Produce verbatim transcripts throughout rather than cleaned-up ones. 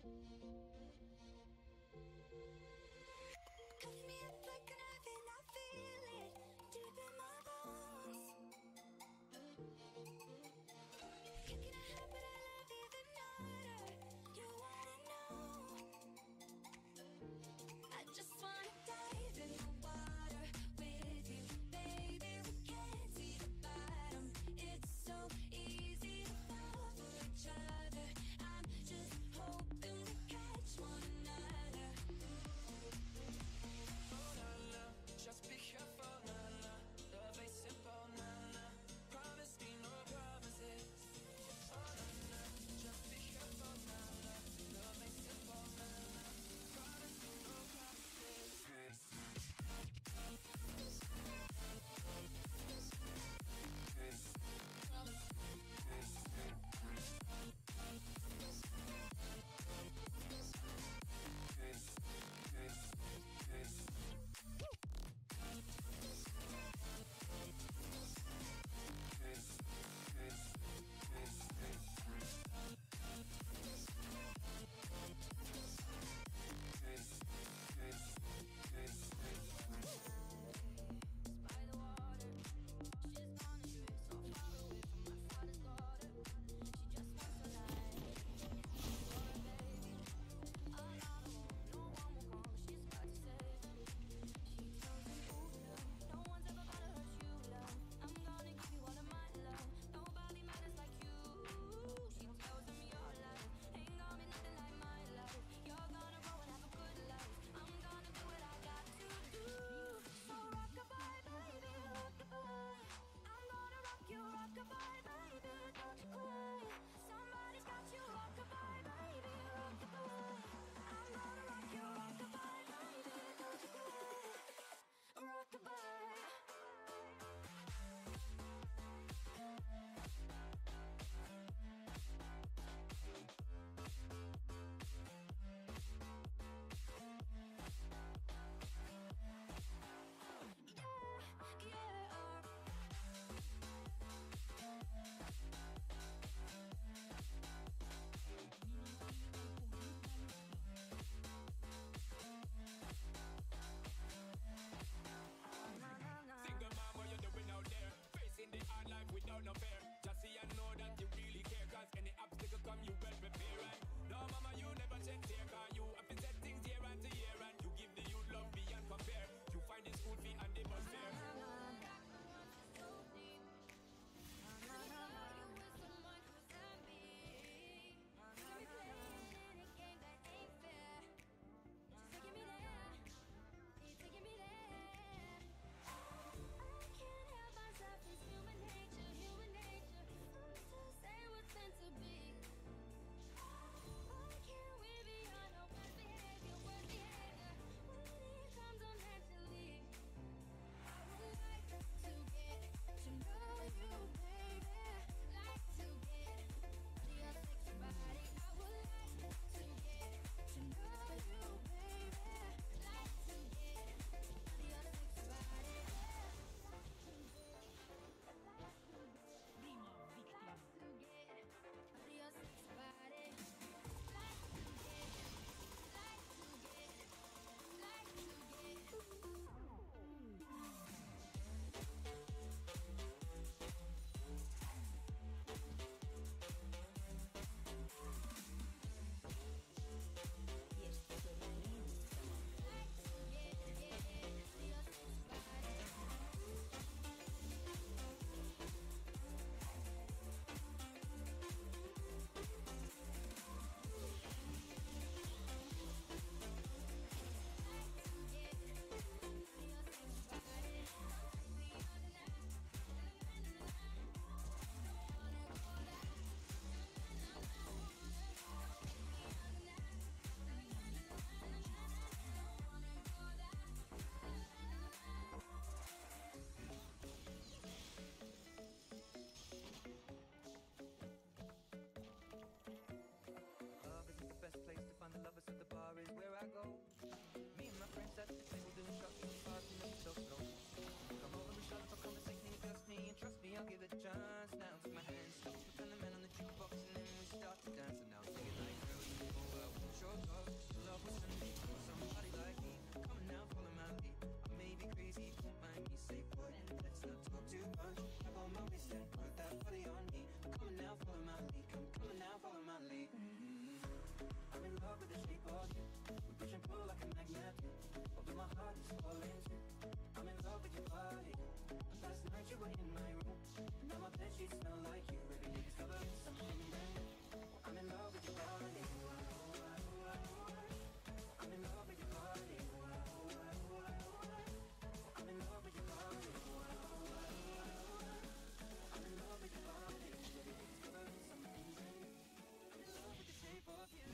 Cover me up like a knife and I feel it deep in my bones. You're gonna hurt, but I love even harder. You wanna know? I just wanna dive in the water with you, baby. We can't see the bottom. It's so easy to fall for each other. I'm just hoping we catch one another. Just be careful, na na. Love ain't simple, na na. Promise me no promises. Oh na na. Just be careful, na na. Love ain't simple, na na. Promise me no promises. By the water, she's gone astray, so far away from my father's daughter. She just wants a life for a baby. All on her own, no one will come. She's got to save. She tells me, "Ooh, love, no one's ever gonna hurt you, love. I'm gonna give you all of my love. Nobody matters like you." She tells him your life ain't gonna be nothing like my life. You're gonna grow and have a good life. I'm gonna do what I got to do. So rock-a-bye, baby, rock-a-bye. I'm gonna rock you, rock-a-bye, baby, don't you cry. Somebody's got you, rock-a-bye, baby, rock-a-bye. I'm gonna rock you, rock-a-bye, baby, don't you cry. Rock-a-bye. Yeah, yeah. Single mom, what you doing out there? Facing the hard life without no fear. Just see and know that you really care. Cause any obstacle come, you well prepare. And no mama, you never check there. Cause you have to set things year after year. And you give the youth love beyond compare. You find the school fee and the bus fare. Say what's meant to be. Why can't we be on our worst behavior, worst behavior? When it comes on naturally, I would like to get to know you, baby. Like to get to your sexy body. I would like to get to know you, baby. Like to get to your sexy body. Like to get to your sexy body. Like to get, like to get, like to get. Like to get, get to your sexy body. Love isn't the best place to find the lovers, so the bar is where I go. Me and my friends at the table doing shots, eating fast and never so slow. Come over and start up a conversation with just me, and trust me, I'll give it a chance. Now take my hand slow, put on the man on the jukebox, and then we start to dance. And now sing it like girl, you know I won't show your body. Last night you were in my room. Now my bedsheets smell like you. Every day discovering something brand new. I'm in love with your body. I'm in love with your body. I'm in love with your body. I'm in love with your body. Every day discovering something brand new. I'm in love with the shape of you.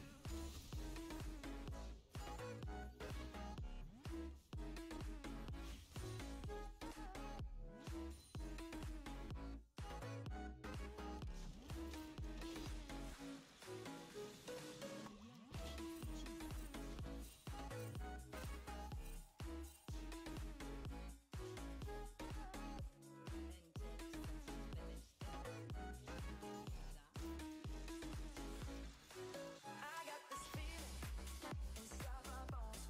I got this feeling inside my bones.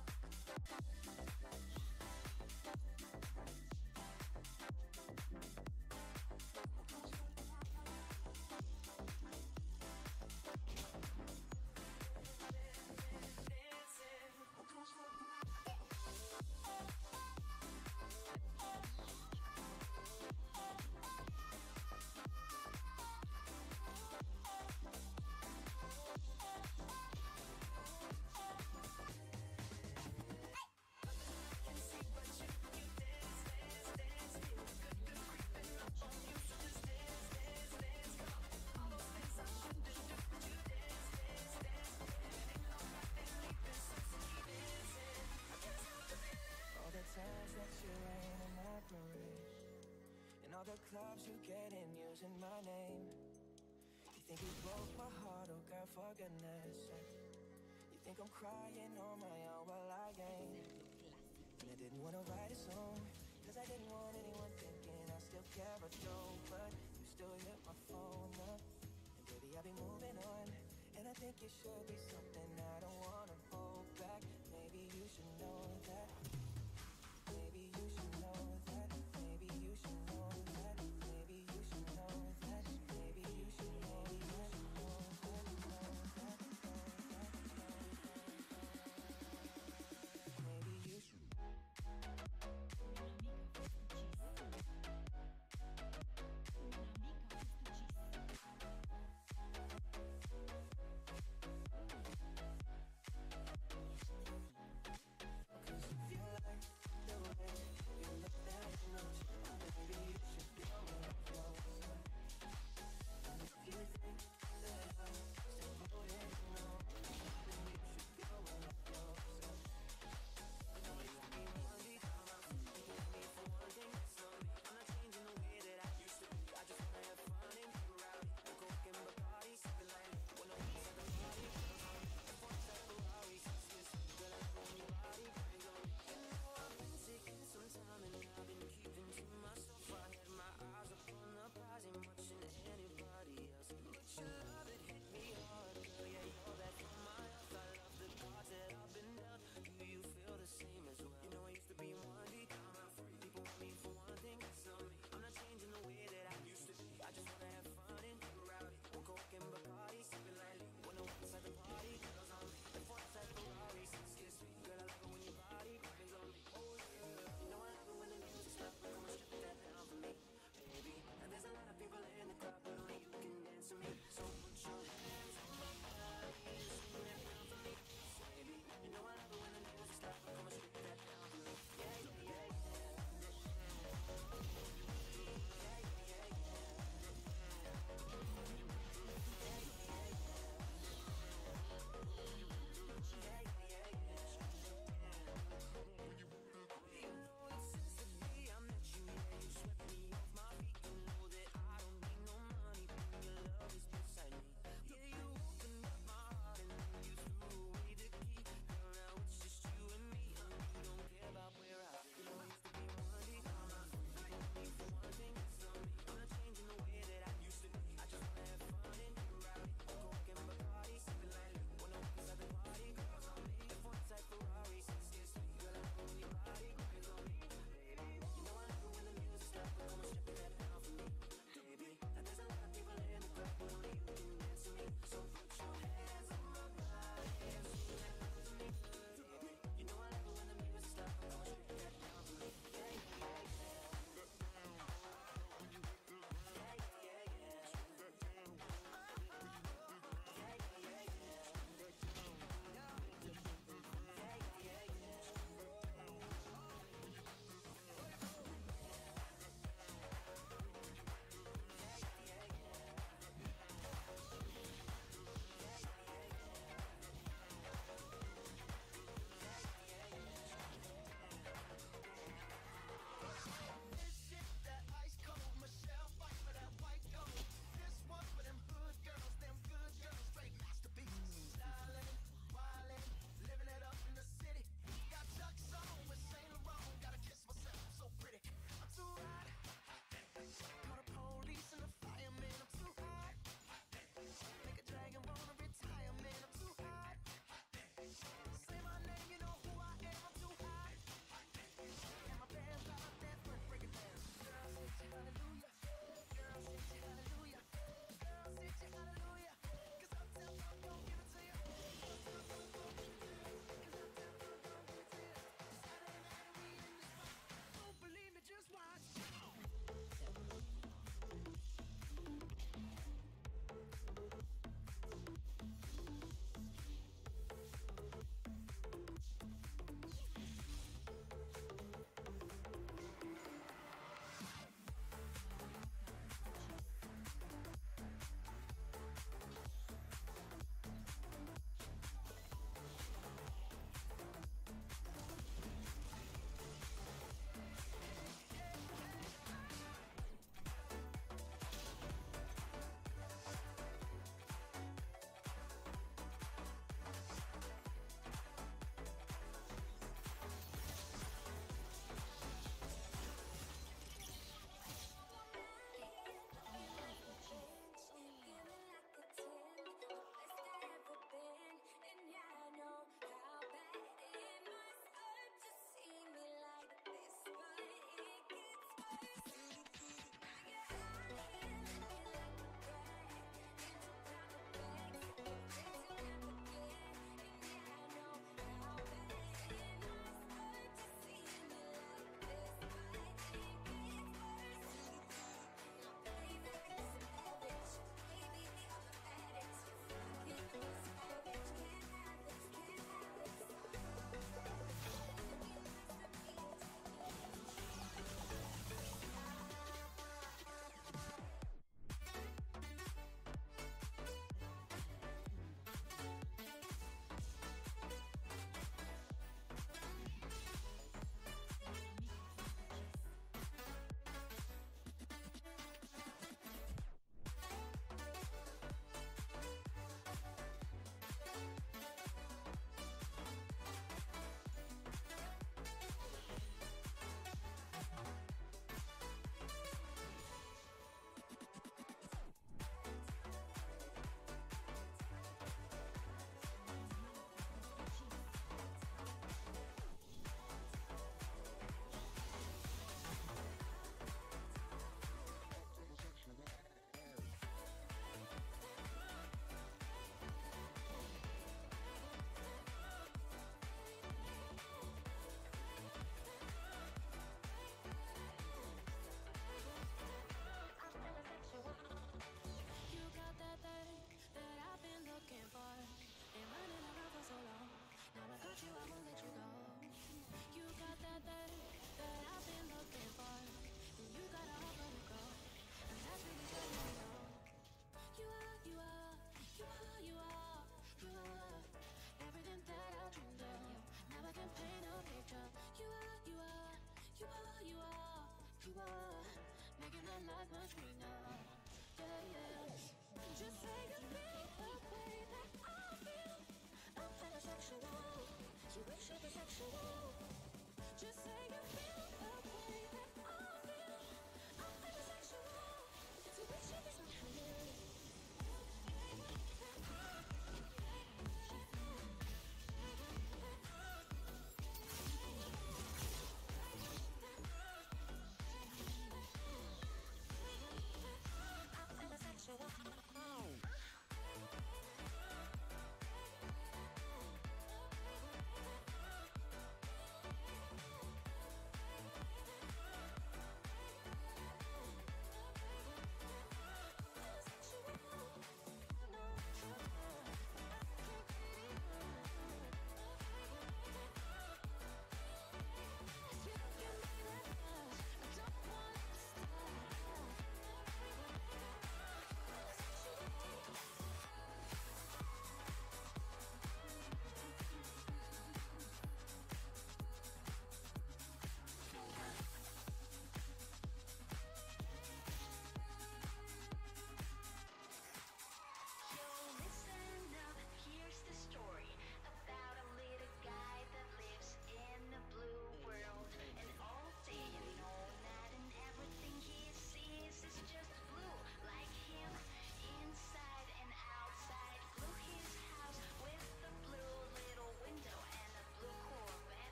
All the times that you rain in my parade, and all the clubs you get in using my name. You think you broke my heart, oh girl, for goodness sake. You think I'm crying on my own, well I ain't. And I didn't wanna write a song, cause I didn't want anyone thinking I still care or don't. But you still hit my phone up, and baby I'll be moving on. And I think it should be something I don't wanna hold back. Maybe you should know that. Maybe you should know that. Maybe you should know that. Maybe you should know that. Maybe you should know that. Know that. Know that. Maybe you should.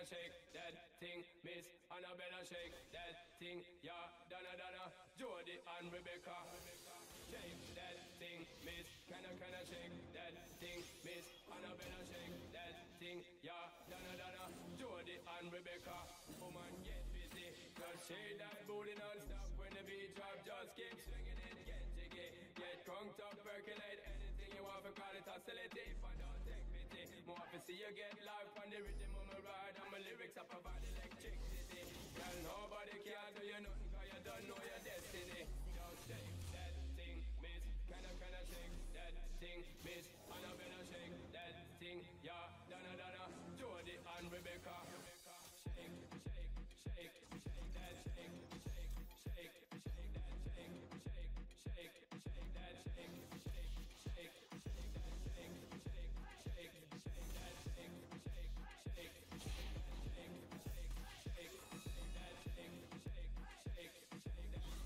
shake that thing, Miss Annabella, shake that thing, yeah, Donna, Donna, Jody and Rebecca. Shake that thing, Miss, can I, can I shake that thing, Miss Annabella, shake that thing, yeah, Donna, Donna, Jody and Rebecca. Woman, get busy, just shake that booty non-stop when the beat drop, just keep swinging it, get jiggy, get crunked up, percolate anything you want, for call it hostility, if I don't take pity, more to see you get live on the rhythm of my ride, and my lyrics up provide electricity, girl, nobody can do you nothing, cause you don't know your destiny, just shake that thing, Miss, can I, can I shake that thing, Miss, Annabella, shake that thing, yeah, Donna, Donna, Jody and Rebecca, shake, shake, shake, shake that, shake, shake, shake, shake that, shake, shake, shake, shake that, shake, shake, shake, shake that, shake, shake, shake, shake that, shake, shake, shake, shake that, shake, shake, shake, shake that, shake, shake, shake, shake that,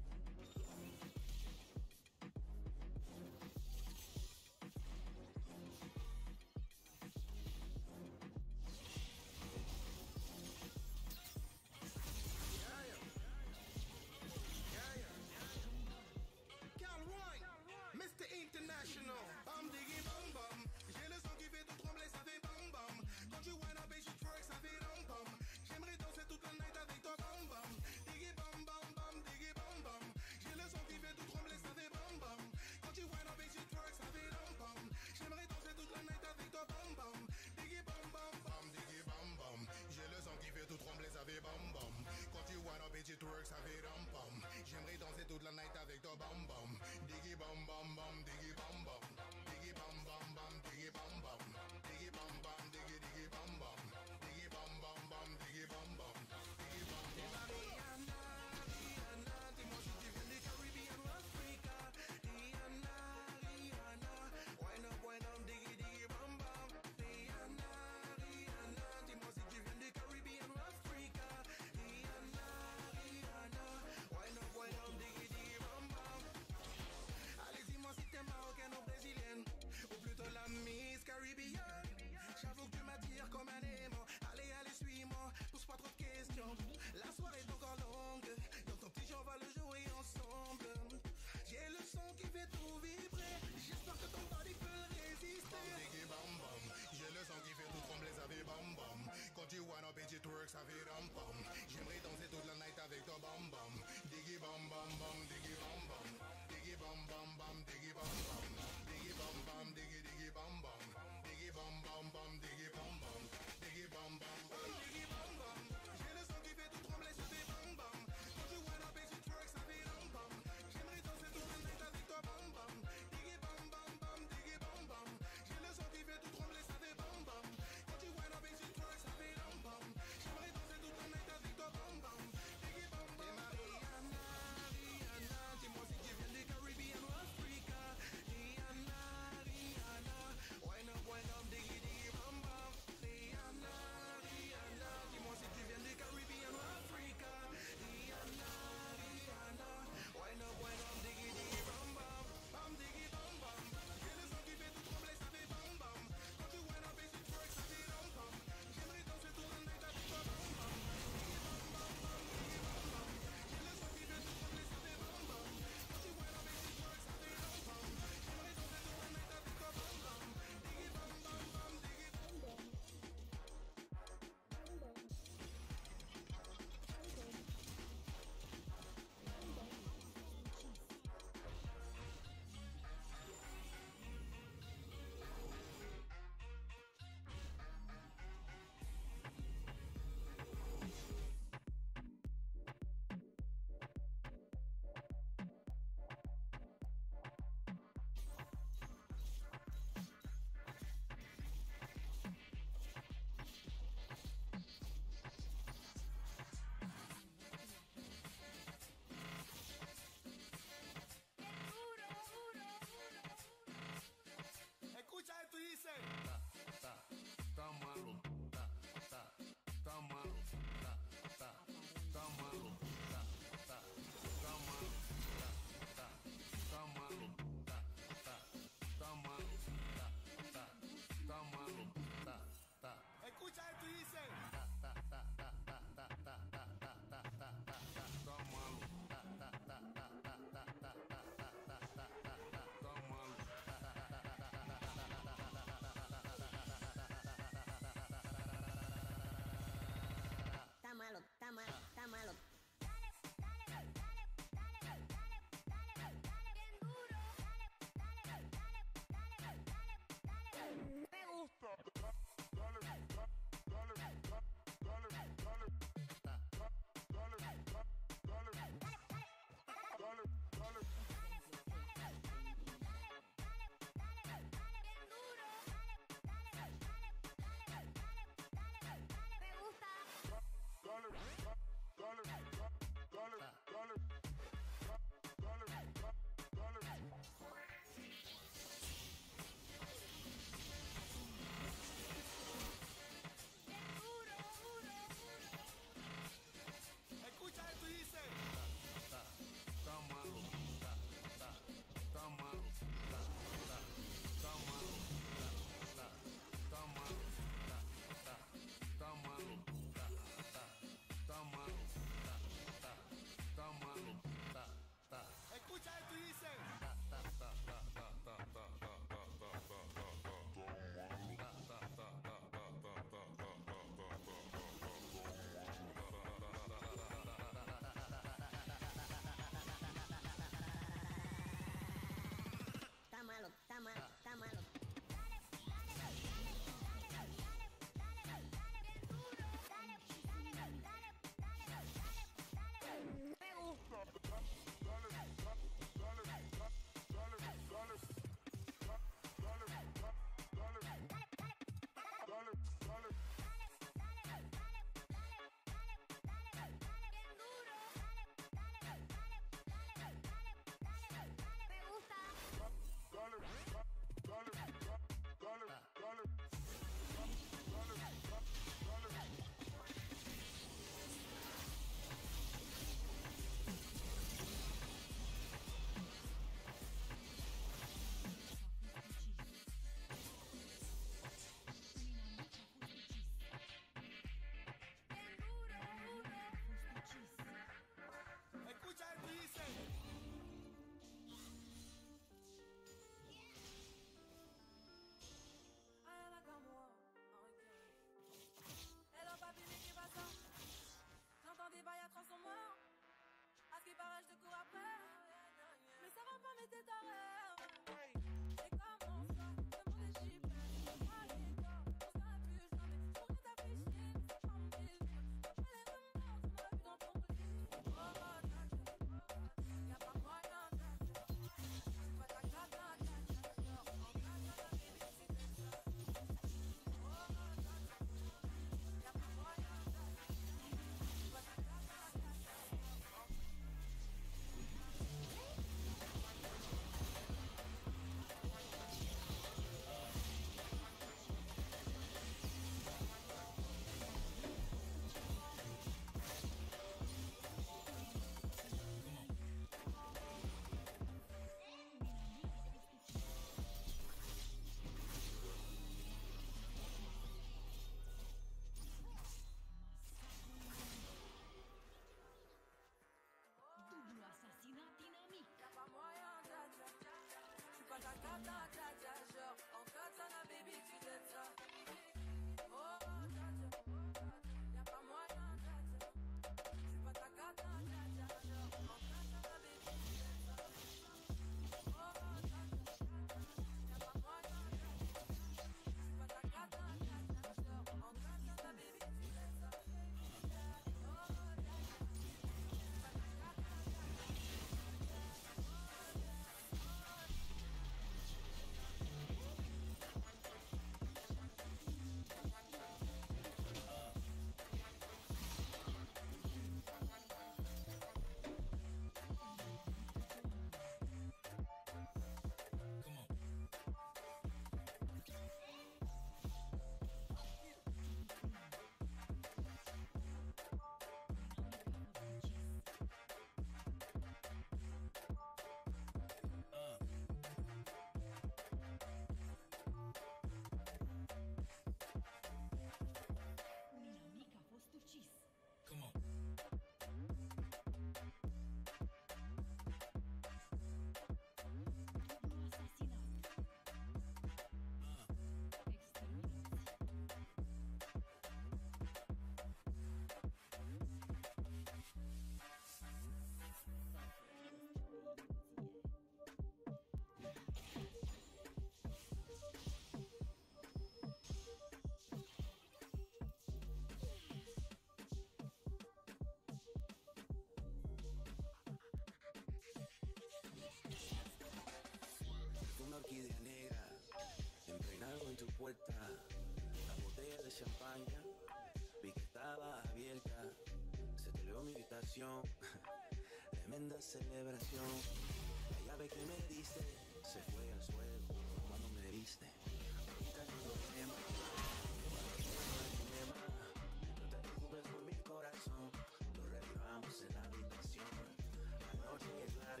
puerta, la botella de champaña, vi que estaba abierta, se te veo mi habitación, tremenda celebración, la llave que me diste se fue al suelo cuando me diste, nunca hay problema, no hay problema, no te preocupes por mi corazón, lo revelamos en la habitación, la noche es larga.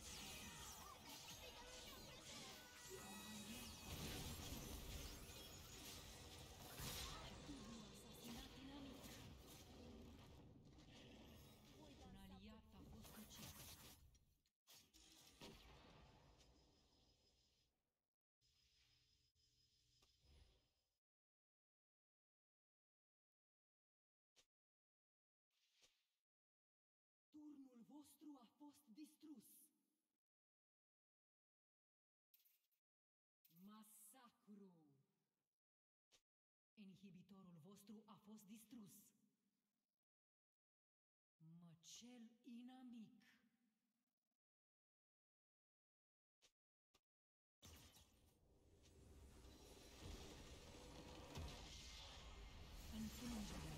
Un aliat a fost ucis. Turnul vostru a fost distrus. Masacru. Inhibitorul vostru a fost distrus. Măcel inamic. Înfrângerea.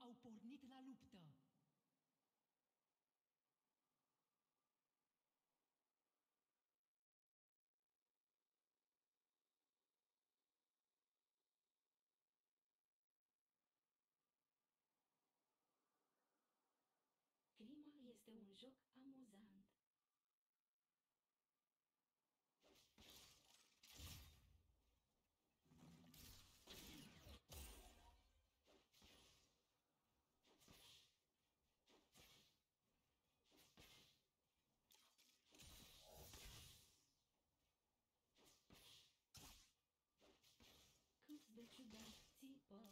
au pornit la luptă. Crima este un joc amuzant. Cât de ciudat țipă.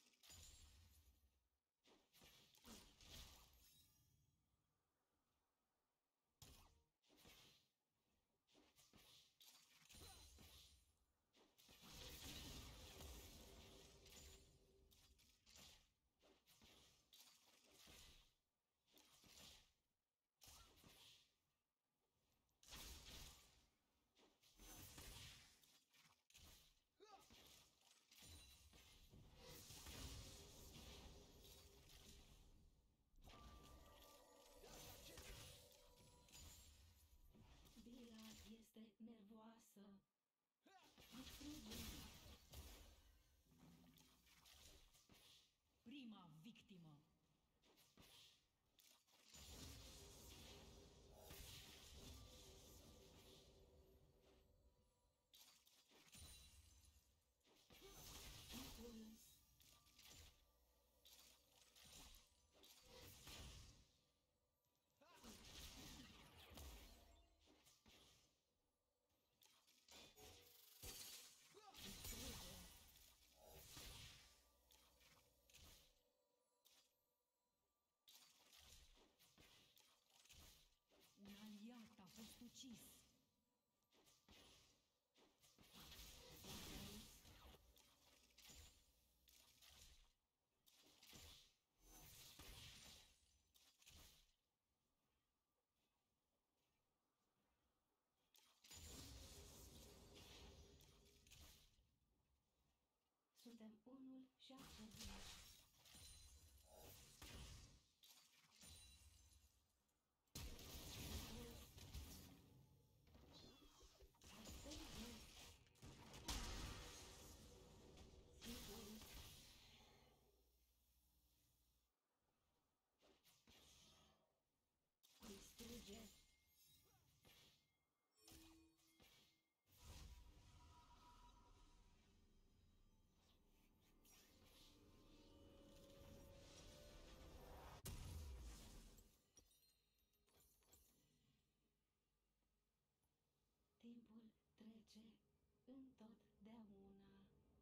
Bila este nervoasă. Distruge. Prima victimă. Impuls. Distruge. Un aliat a fost ucis. Impuls. Suntem unul și același. Impuls. Atenție. Impuls. Distruge. Timpul trece întotdeauna.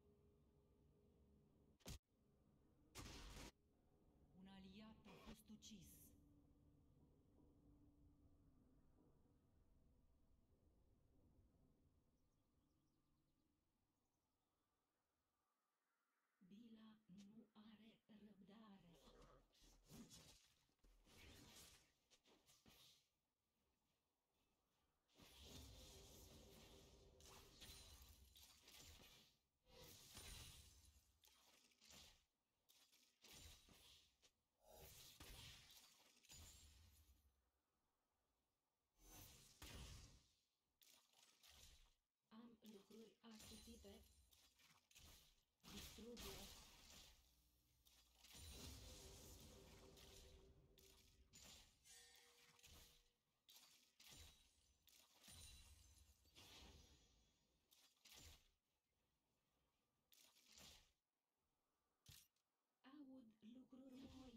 Un aliat a fost ucis. Bila nu are răbdare. Am lucruri ascuțite. Distruge. Aud lucruri noi.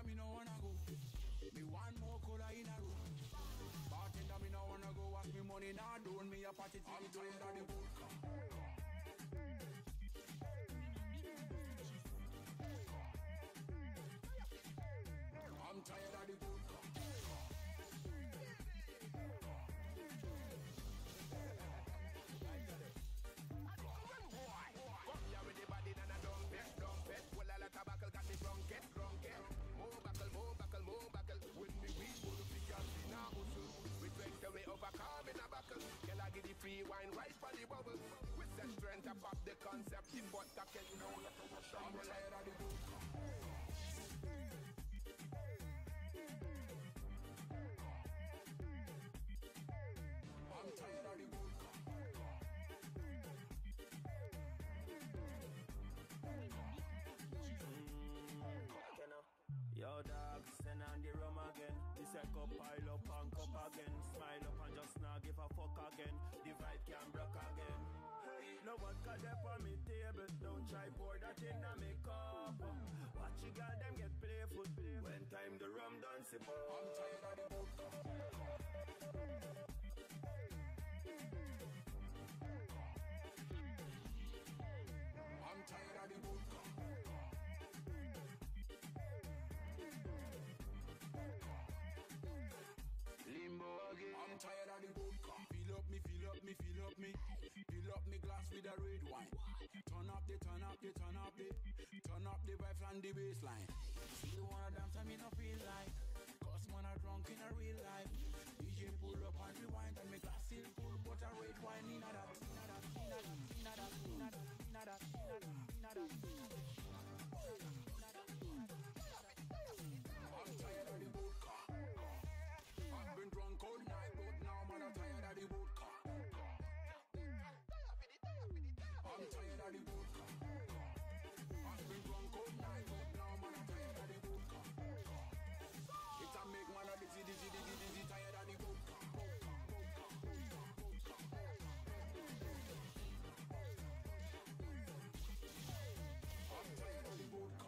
me no wanna go. Me one more cola in a room. Bartender, me no wanna go. Wash me money now, doing me a party till the tired of the vodka. I'm tired of the vodka. Free wine right for the bubble. With the strength to pop the concept, the vodka can know that I'm tired of the vodka. I'm tired of the vodka. Yo dog, send on the rum again. This a cup pile up and cup again. Smile up and just now give a fuck again. The vibe can broke again. No vodka there on me table. Don't try pour that in a me cup. Watch you girl them get playful. When time the rum done sip up. I'm tired of the vodka. I'm tired of the vodka. Limbo again. I'm tired of the vodka. Fill up me, fill up me, fill up me. Fill up me glass with a red wine. Turn up the, turn up the, turn up the. Turn up the vibes and the baseline. Still wanna dance and me no feel like. Cause man are drunk in a real life. D J pull up and rewind and me glass still full. But a red wine in a that, in a that, in a that, in a that, in a that, in a that, in a that, in a that. I'm tired of the vodka. I've been drunk all night, but now man I'm tired of the vodka. I'm tired of the vodka. I've been drunk all night, but now man I'm tired of the vodka. It's a make man a dizzy, dizzy, dizzy, dizzy, tired of the vodka. I'm tired of the vodka.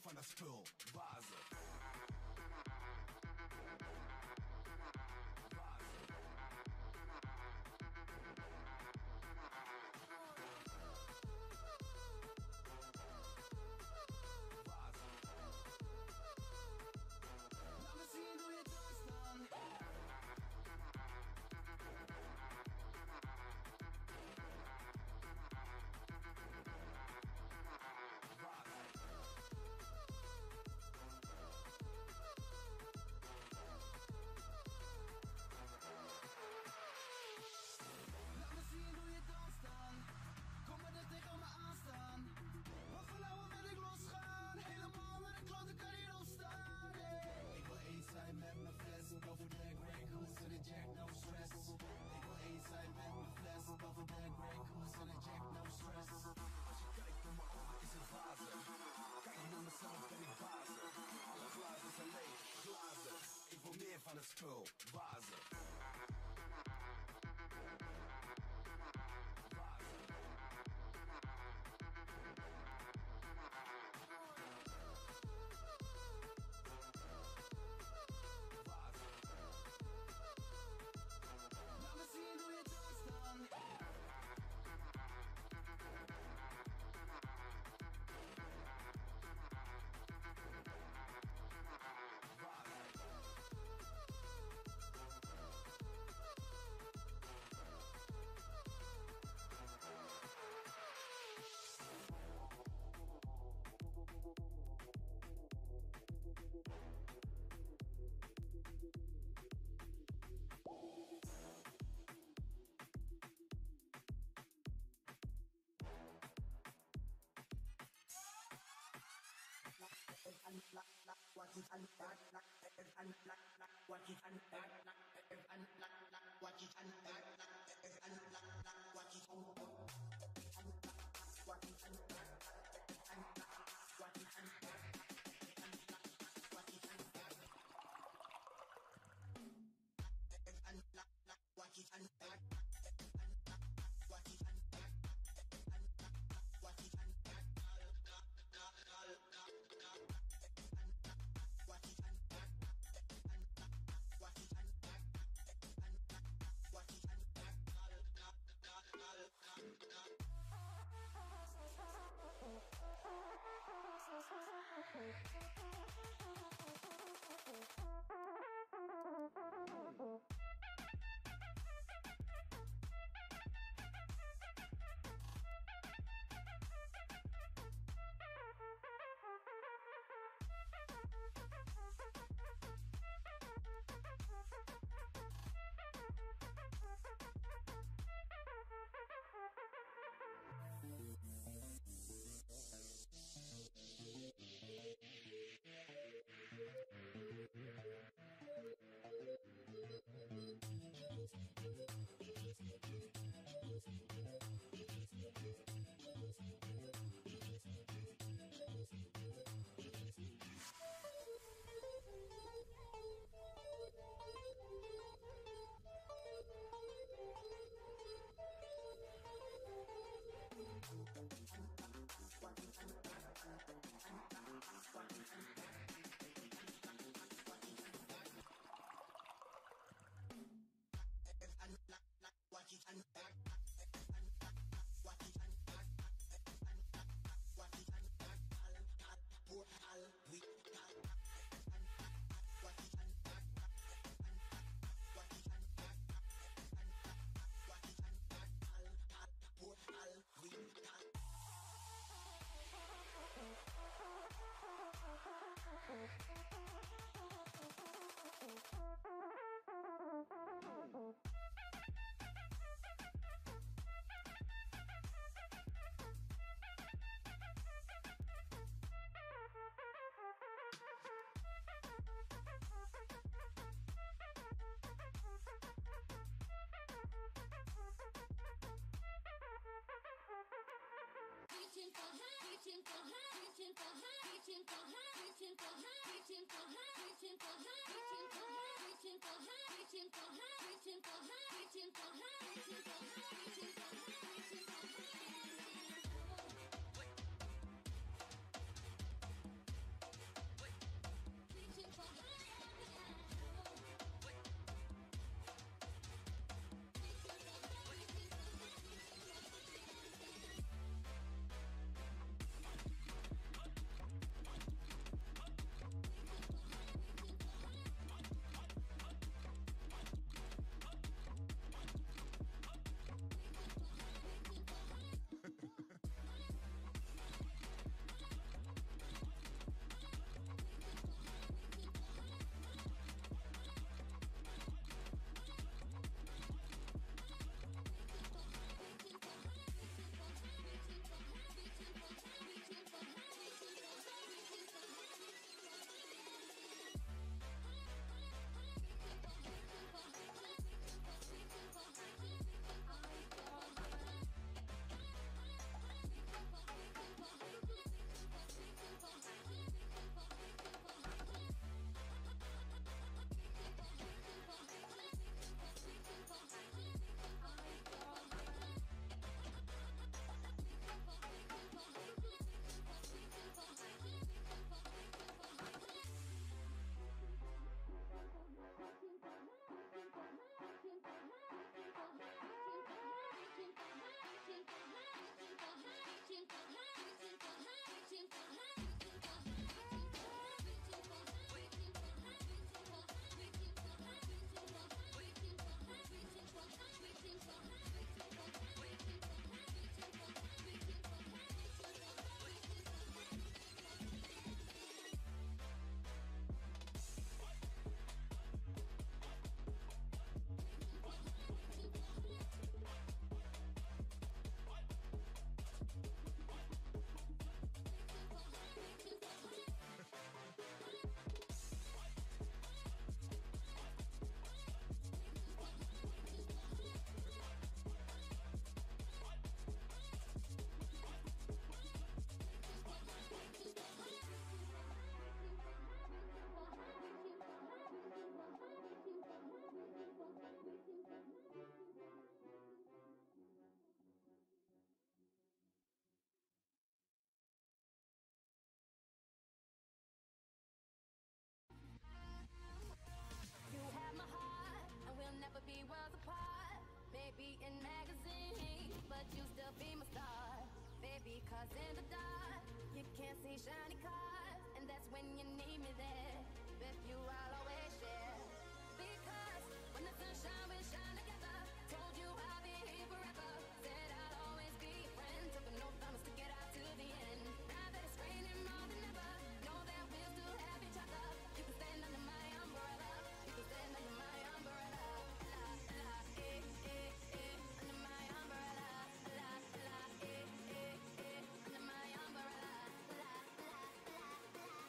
van dat spul, bazen. Laat me zien hoe je danst dan. Laat me zien hoe je danst dan. Kom maar er tegen me aanstaan. Want vanavond wil ik losgaan. Helemaal naar de klote kan hier opstaan. Hey. Ik wil eens zijn met mijn fles. Boven de Grey Goose en de Jack, no stress. Ik wil eens zijn met mijn fles. Boven de Grey Goose en de Jack, no stress. Als je kijkt naar mijn ogen is het water. Kijk naar mezelf ben ik bazen. Alle glazen zijn leeg, glazen. Ik wil meer van het spul, bazen. Laat me zien hoe je danst dan. Cause in the dark, you can't see shiny cars, and that's when you need me there. With you, I'll always share. Because when the sun shine, we shine together. Told you I'll be here forever. Said I'll always be your friend. Took an oath, I'ma stick it out to the end. Now that it's raining more than ever, know that we'll still have each other. You can stand under my umbrella. You can stand under my umbrella. La, la, eh, eh, eh, under my umbrella. La, la, eh, eh, eh, under my umbrella. La, la, la, la,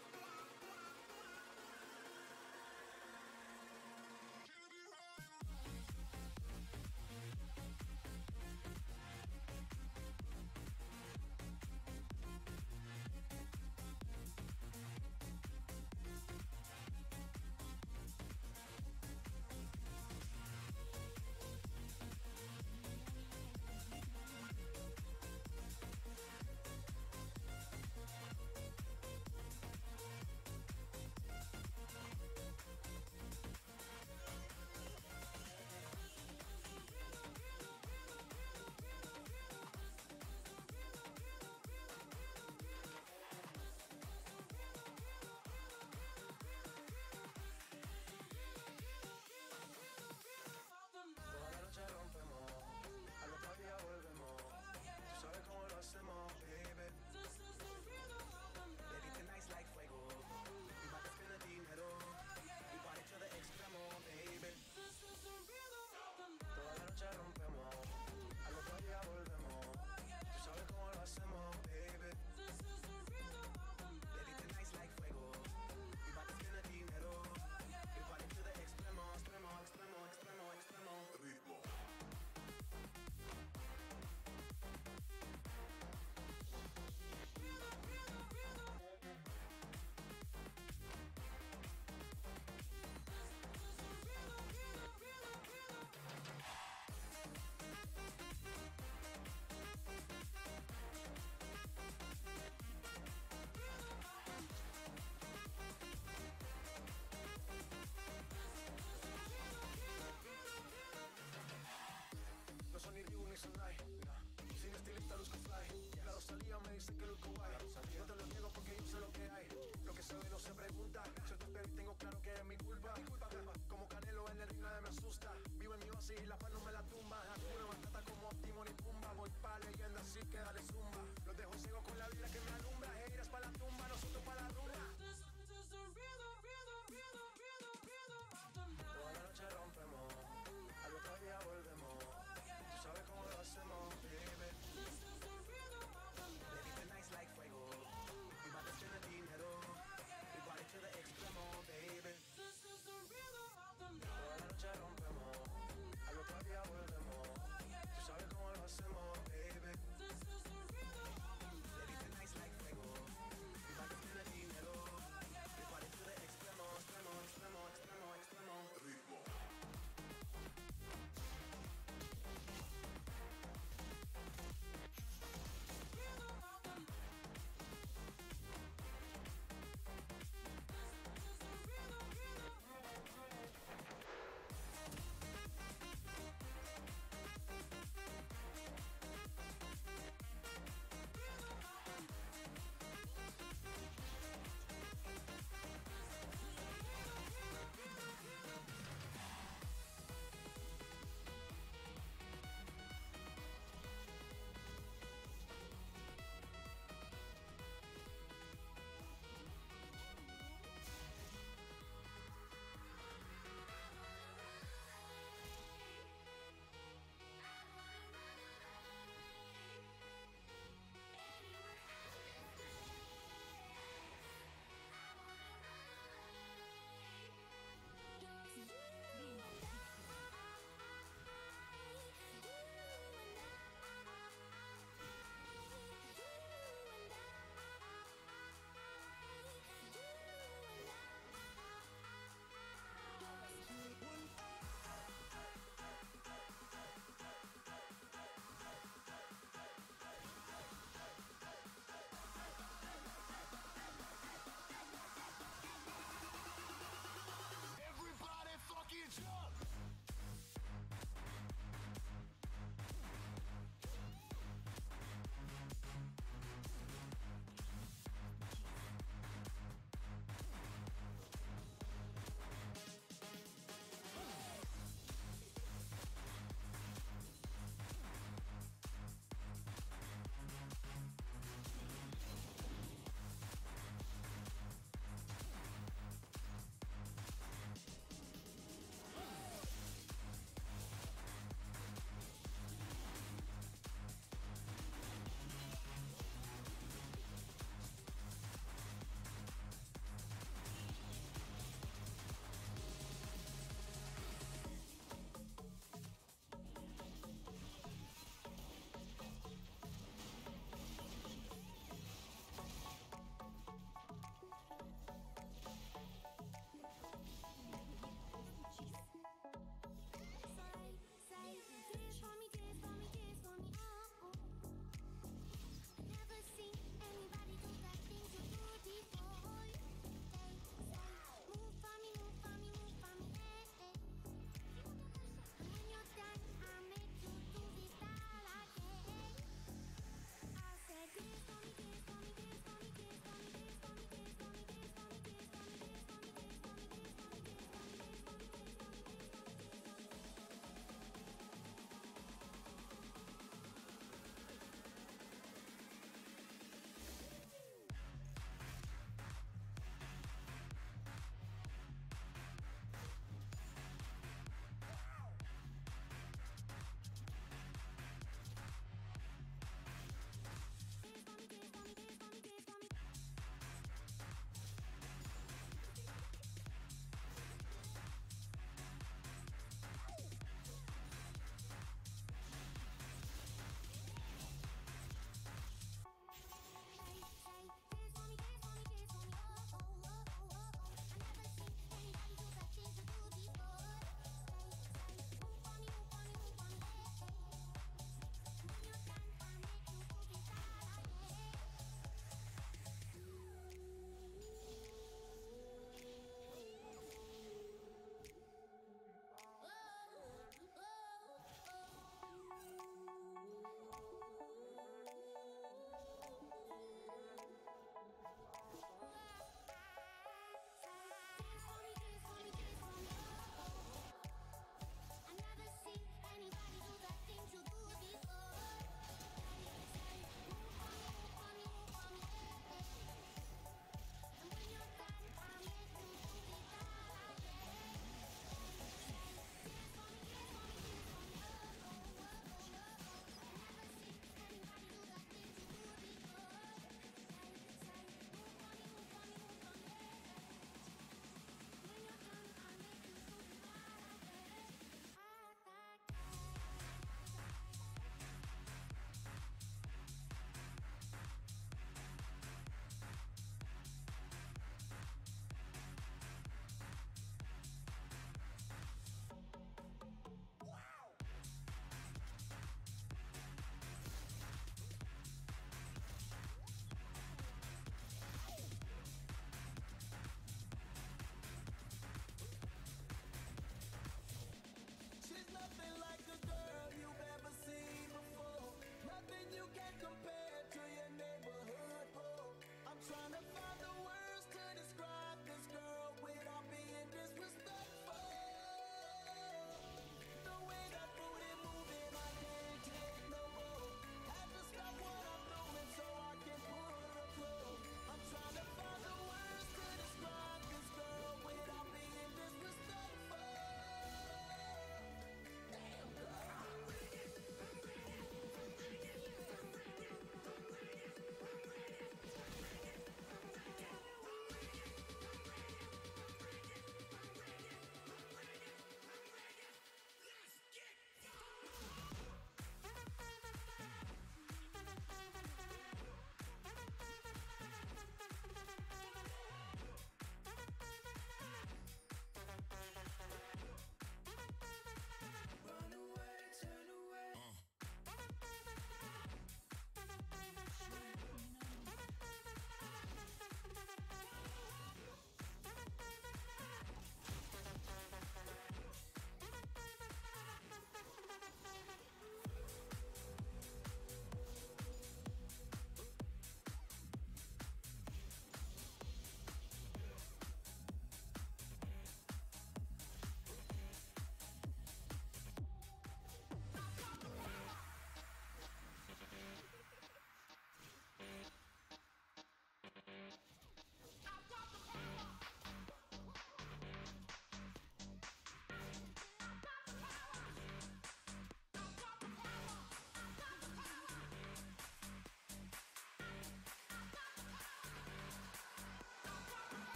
Toda la noche rompemos, al otro día volvemos. Tú sabes cómo lo hacemos, baby. Baby, tonight's like fuego. We bout to spend the dinero. We party to the extremo, baby. Toda la noche rompemos, al otro día volvemos. Tú sabes cómo lo hacemos, baby. Baby, tonight's like fuego. We bout to spend the dinero. We party to the extremo, extremo, extremo, extremo, extremo. Ritmo. No son ni Ryu ni Sonai, nah. Sin estilista luzco fly. La Rosalía me dice que luzco guay. No te lo niego porque yo sé lo que hay. Lo que se ve no se pregunta. Soy tu espero y tengo claro que es mi culpa. Como Canelo en el ring nadie me asusta. Vivo en mi oasis y la paz no me la tumba. Hakuna Matata como Timon y Pumba. Voy pa' leyenda así que dale zumba. Los dejo ciego con la vida que me alumbra. Heiras pa' la tumba, nosotros pa' la rumba. Toda la noche rompemos, al otro día volvemos. Tú sabes cómo lo hacemos, baby. Baby, tonight's like fuego. We bout to spend the dinero. We party to the extremo, baby. Toda la noche rompemos, al otro día volvemos. Tú sabes cómo lo hacemos, baby.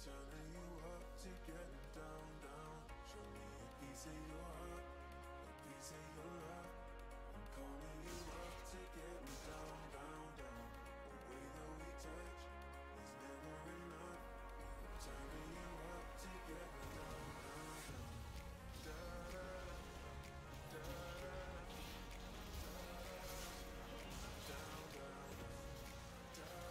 turning you up to getting down, down. Show me a piece of your heart, a piece of your love. I'm calling you up to getting down, down, down. The way that we touch is never enough. I'm turning you up to getting down, down, down. Da da da da da. Down, down,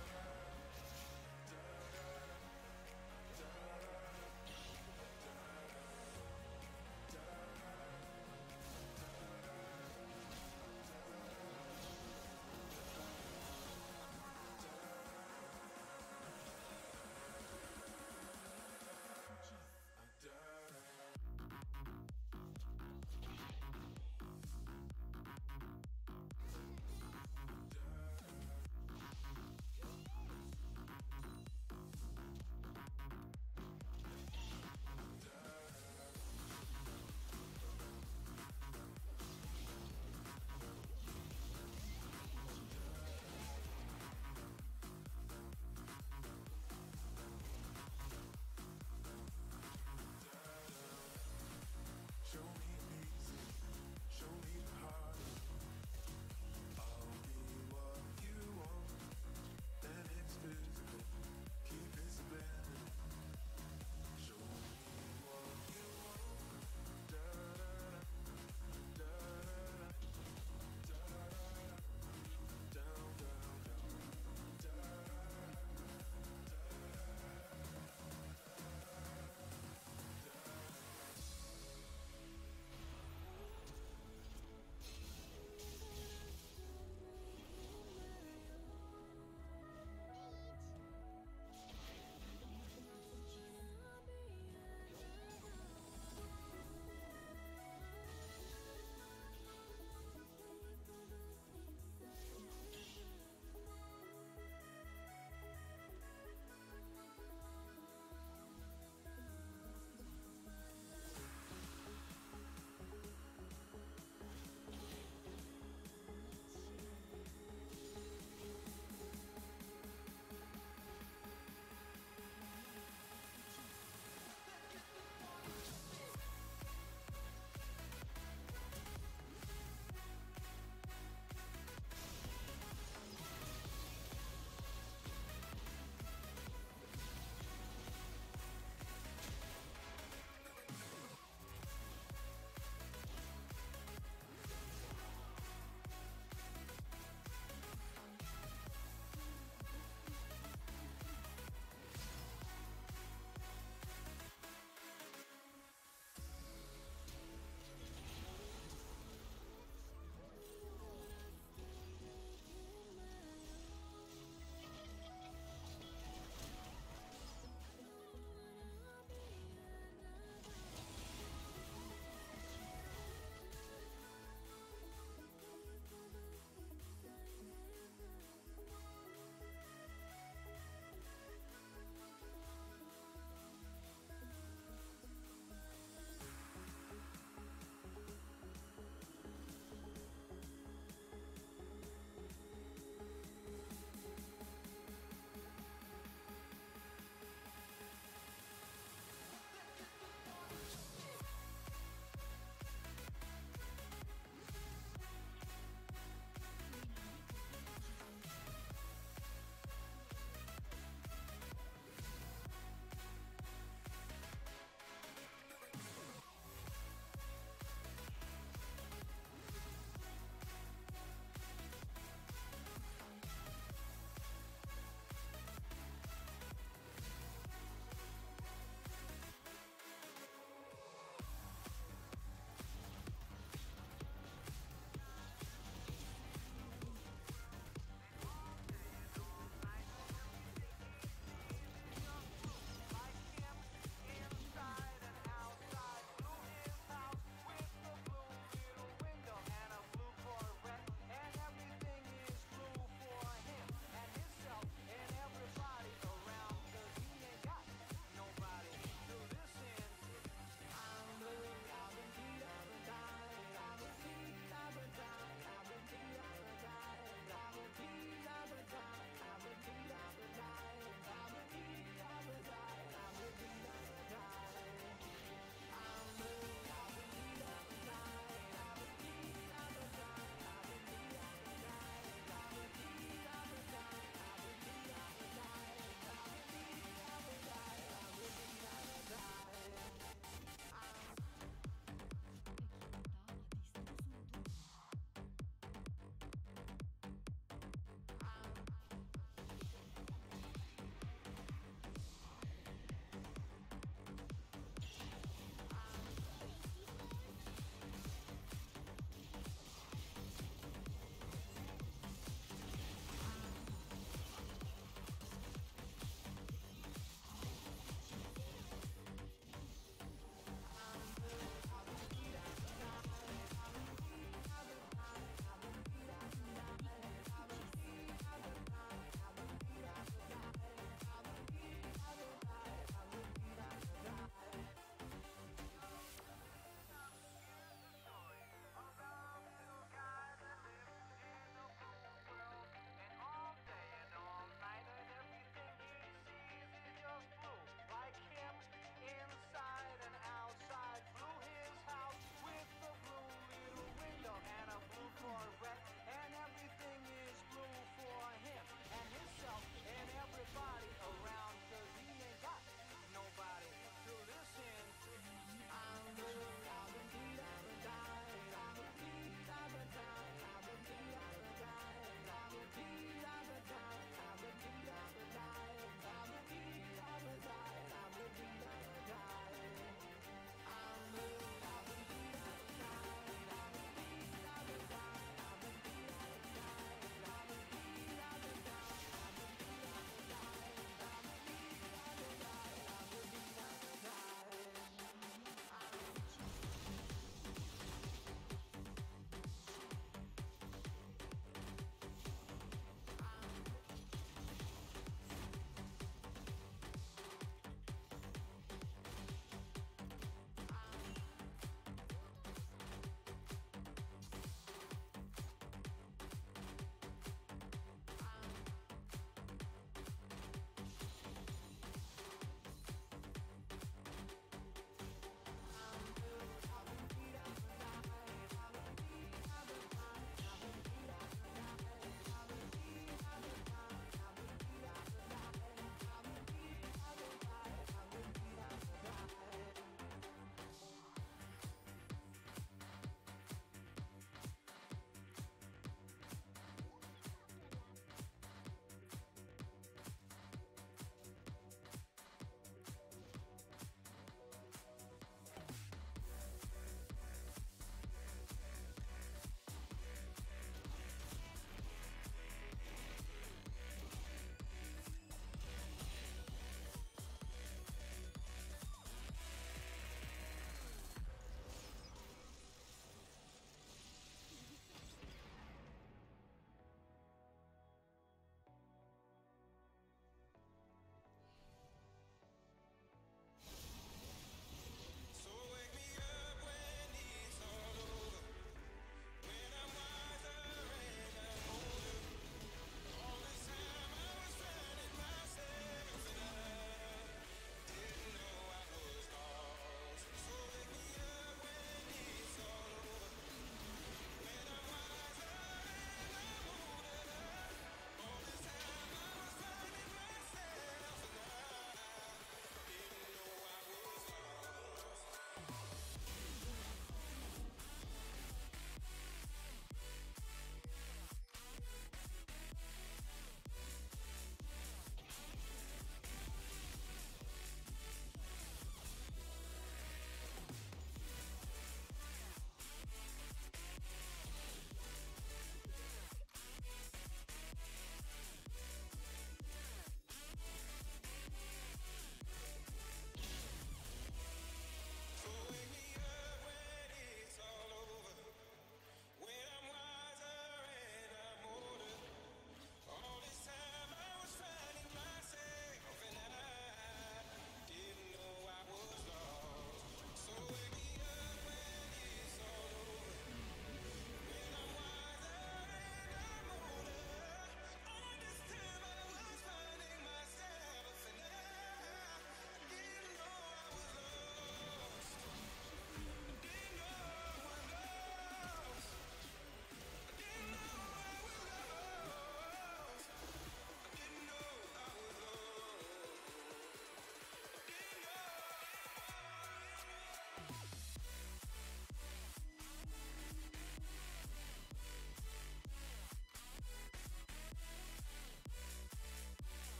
down. Da da da da da.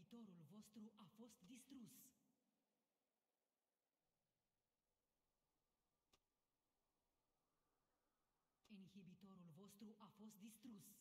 Inhibitorul vostru a fost distrus. Inhibitorul vostru a fost distrus.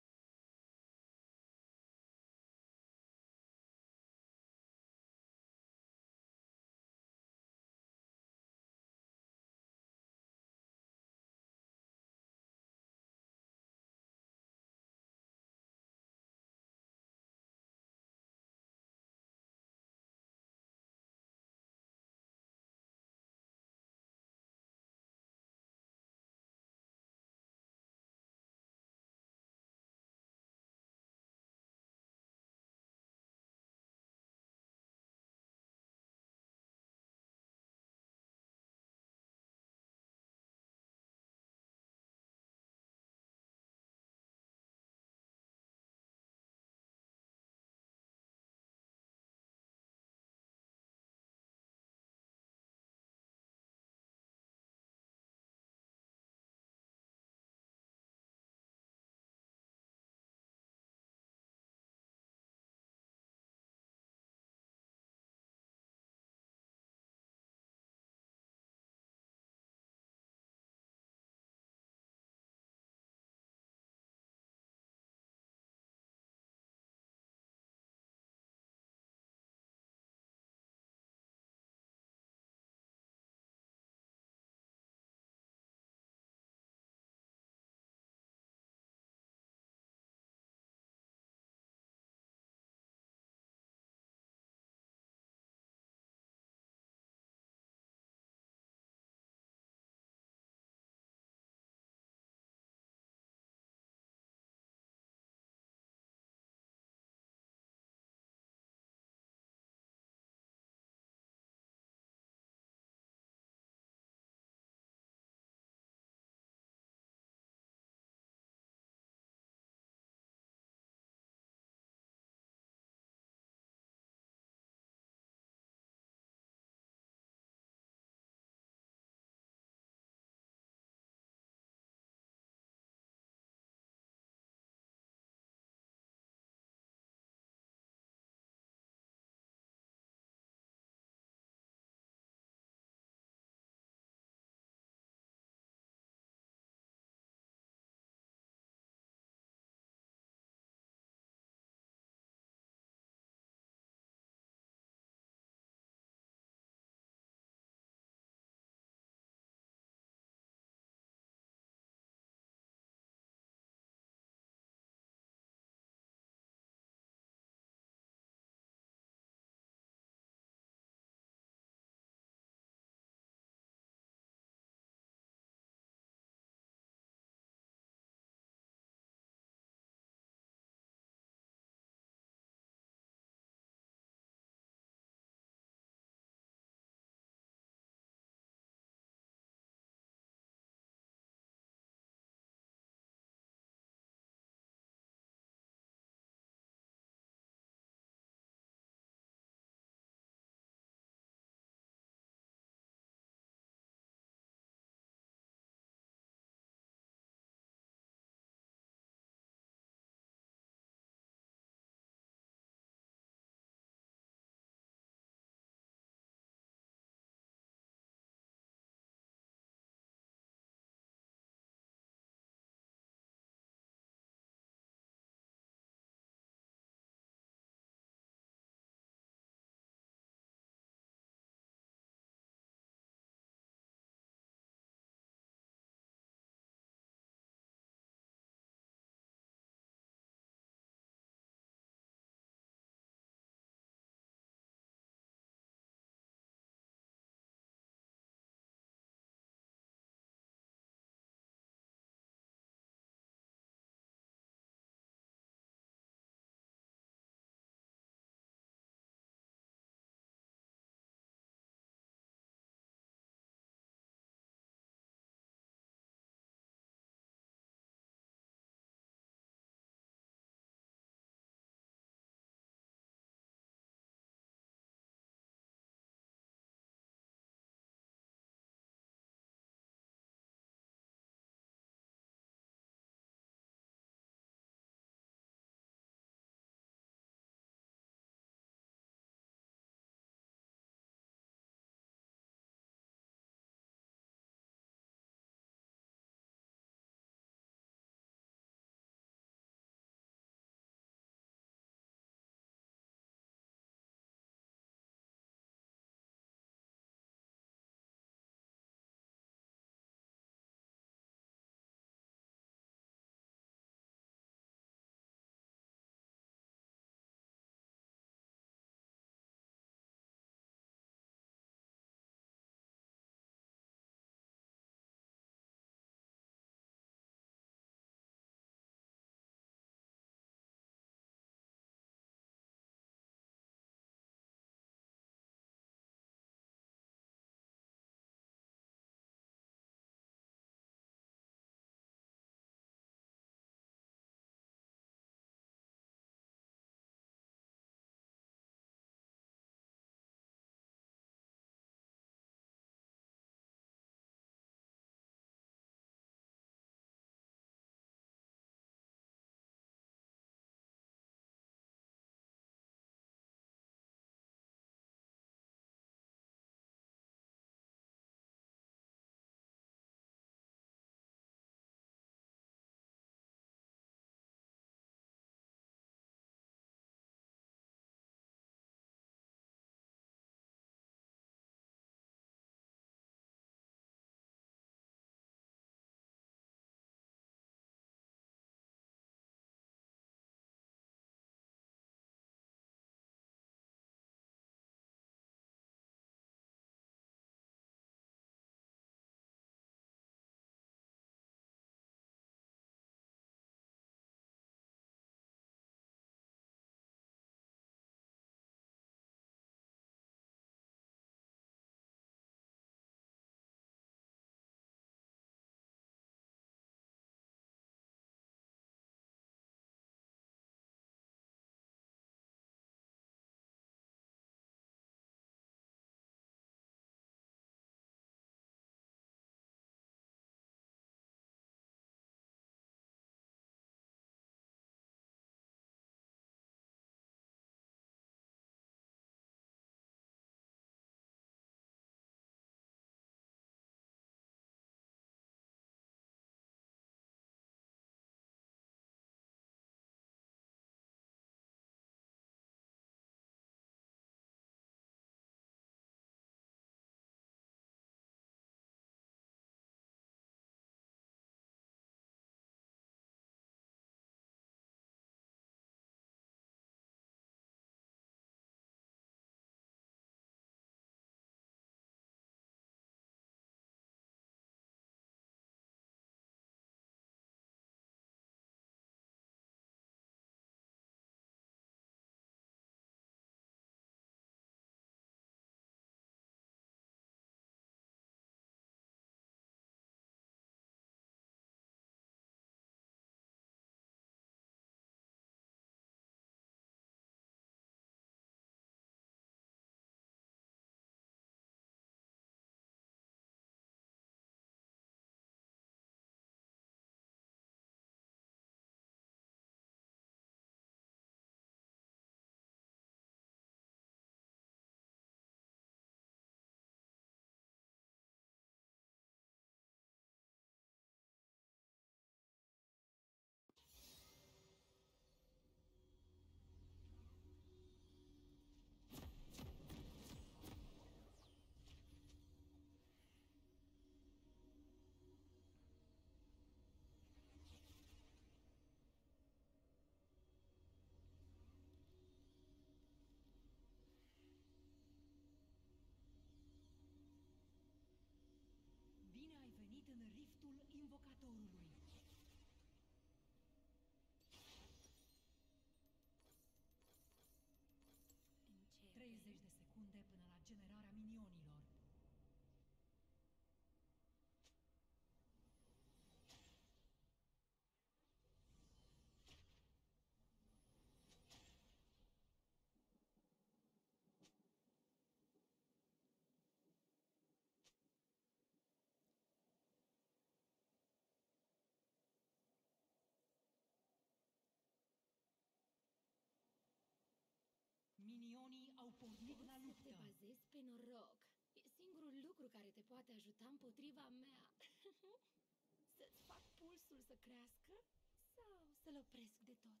pornit la Poți să luptă. te bazezi pe noroc. E singurul lucru care te poate ajuta împotriva mea. Să-ți fac pulsul să crească sau să-l opresc de tot.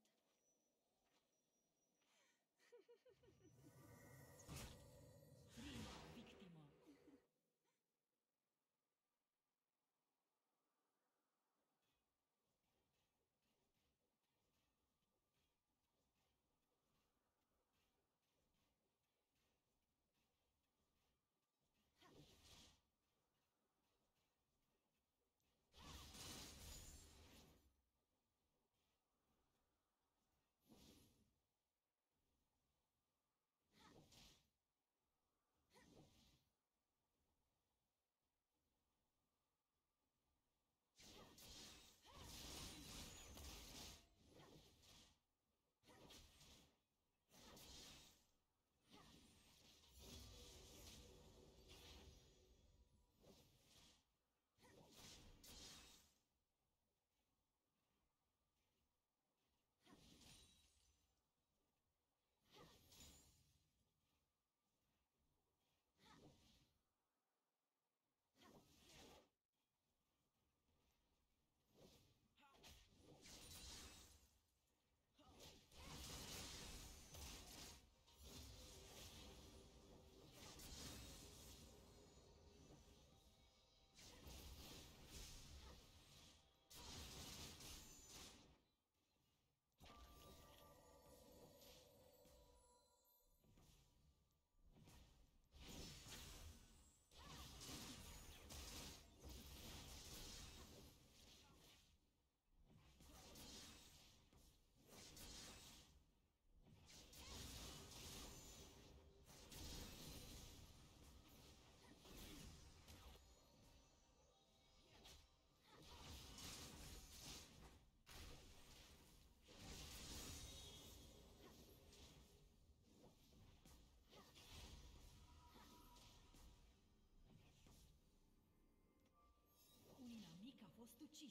Prima victimă. Un inamic a fost ucis.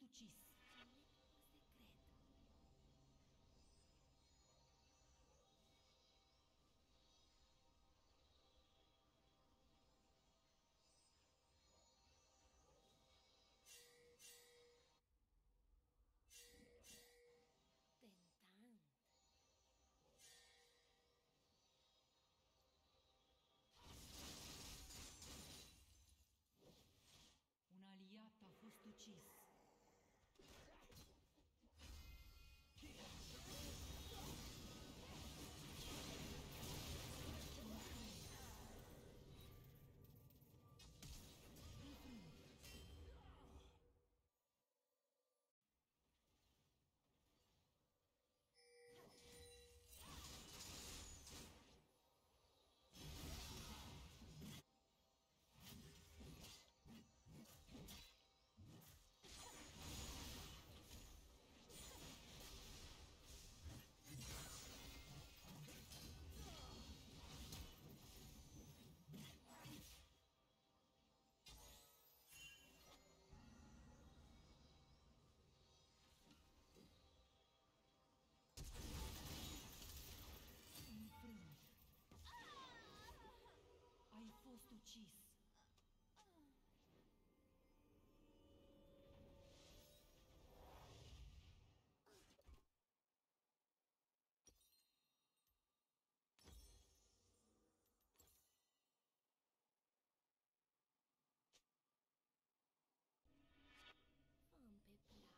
ucis. Secret. Tentant. Un aliat a fost ucis. Înfrânt. Ai fost ucis. Fă-mi pe plac.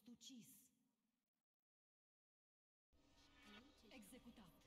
fost ucis. Executat.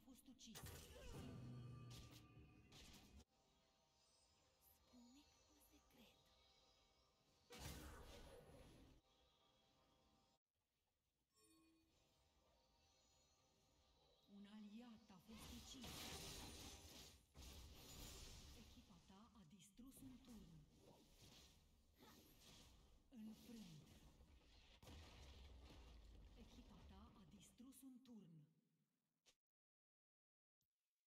fost ucis. Spune un secret. Un aliat a fost ucis. Echipa ta a distrus un turn. Înfrânt. Echipa ta a distrus un turn.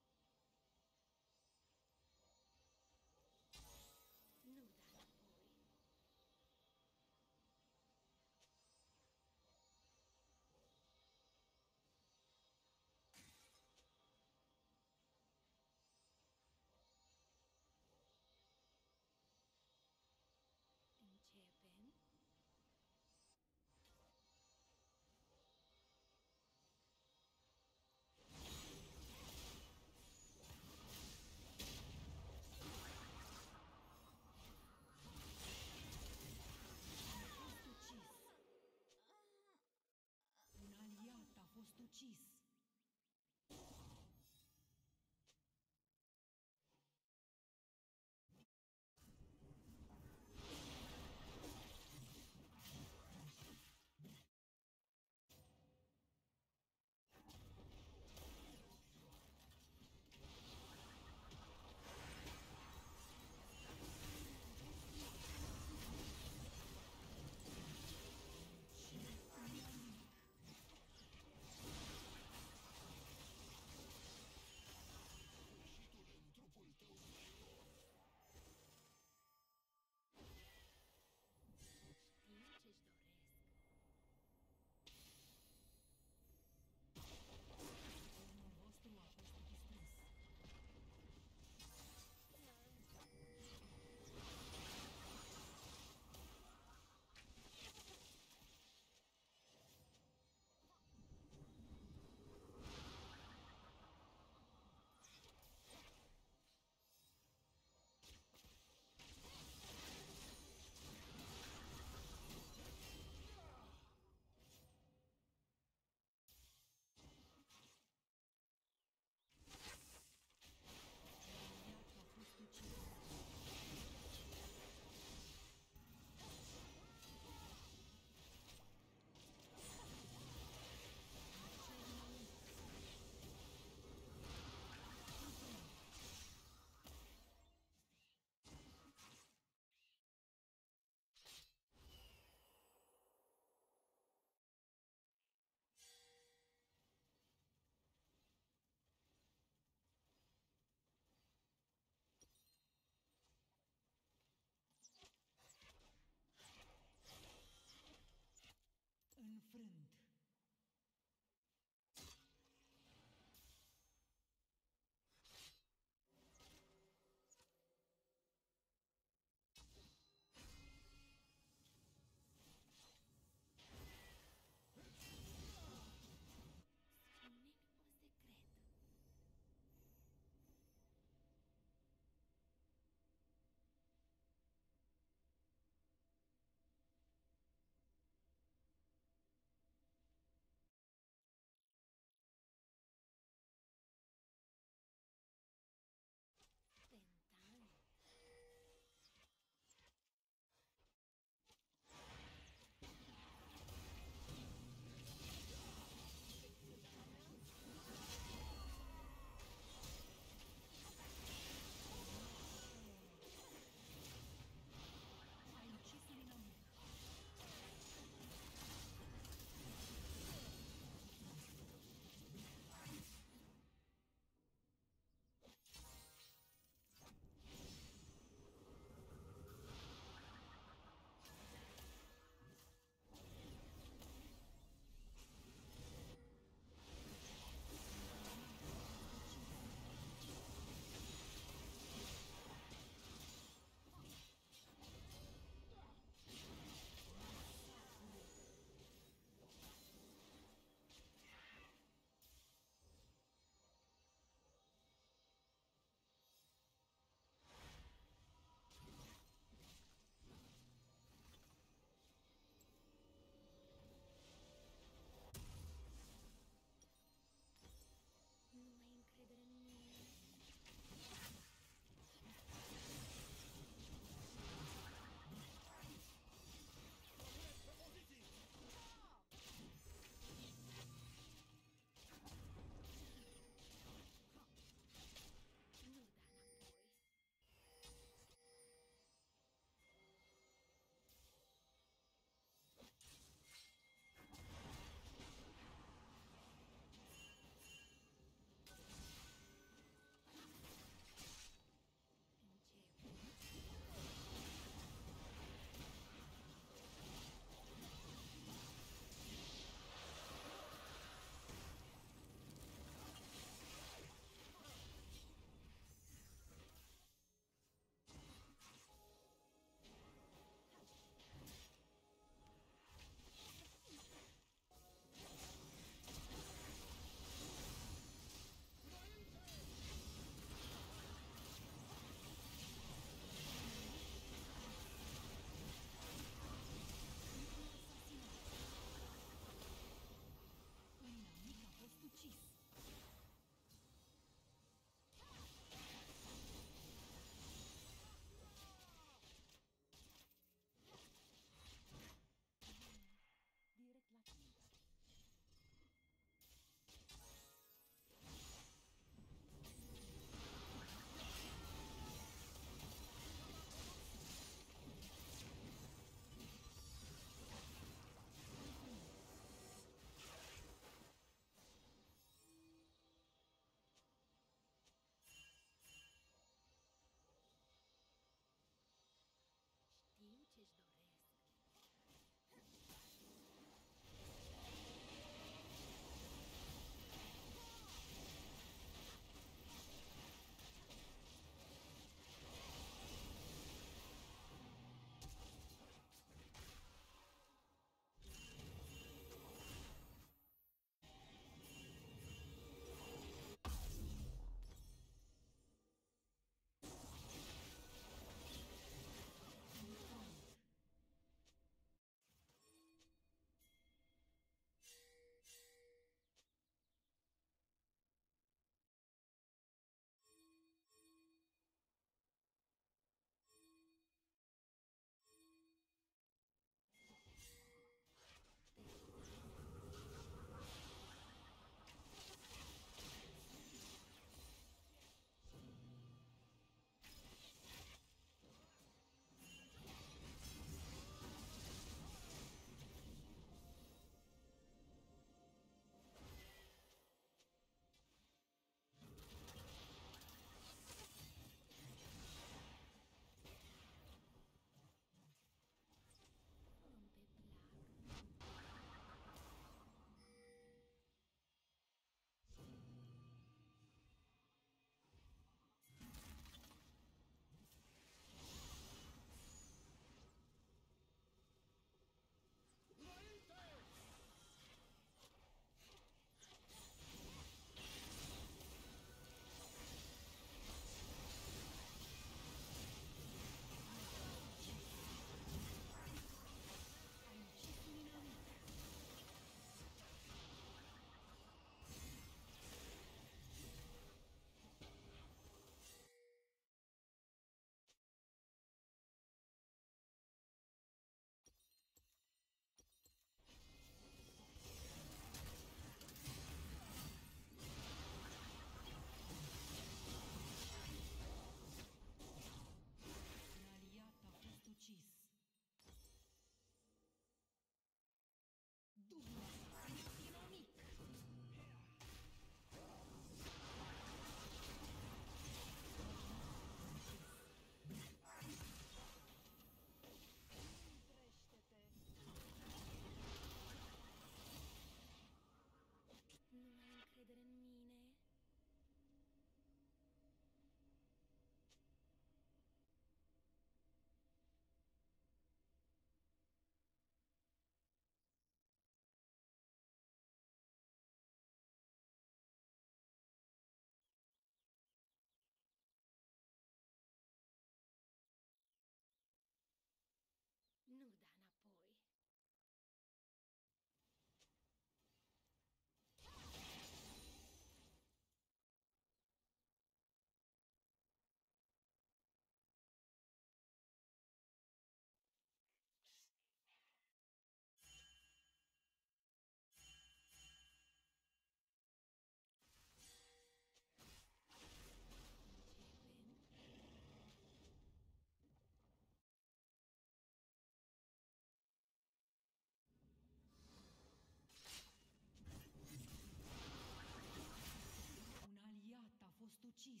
ucis.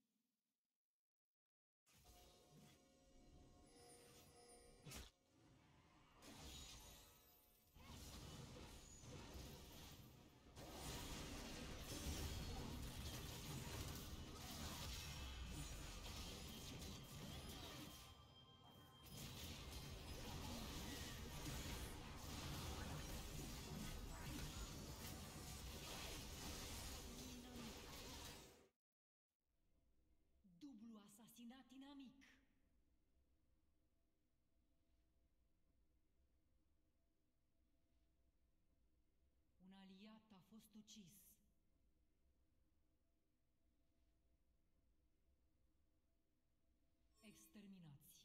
Dublu asasinat inamic. Un aliat a fost ucis. Exterminați.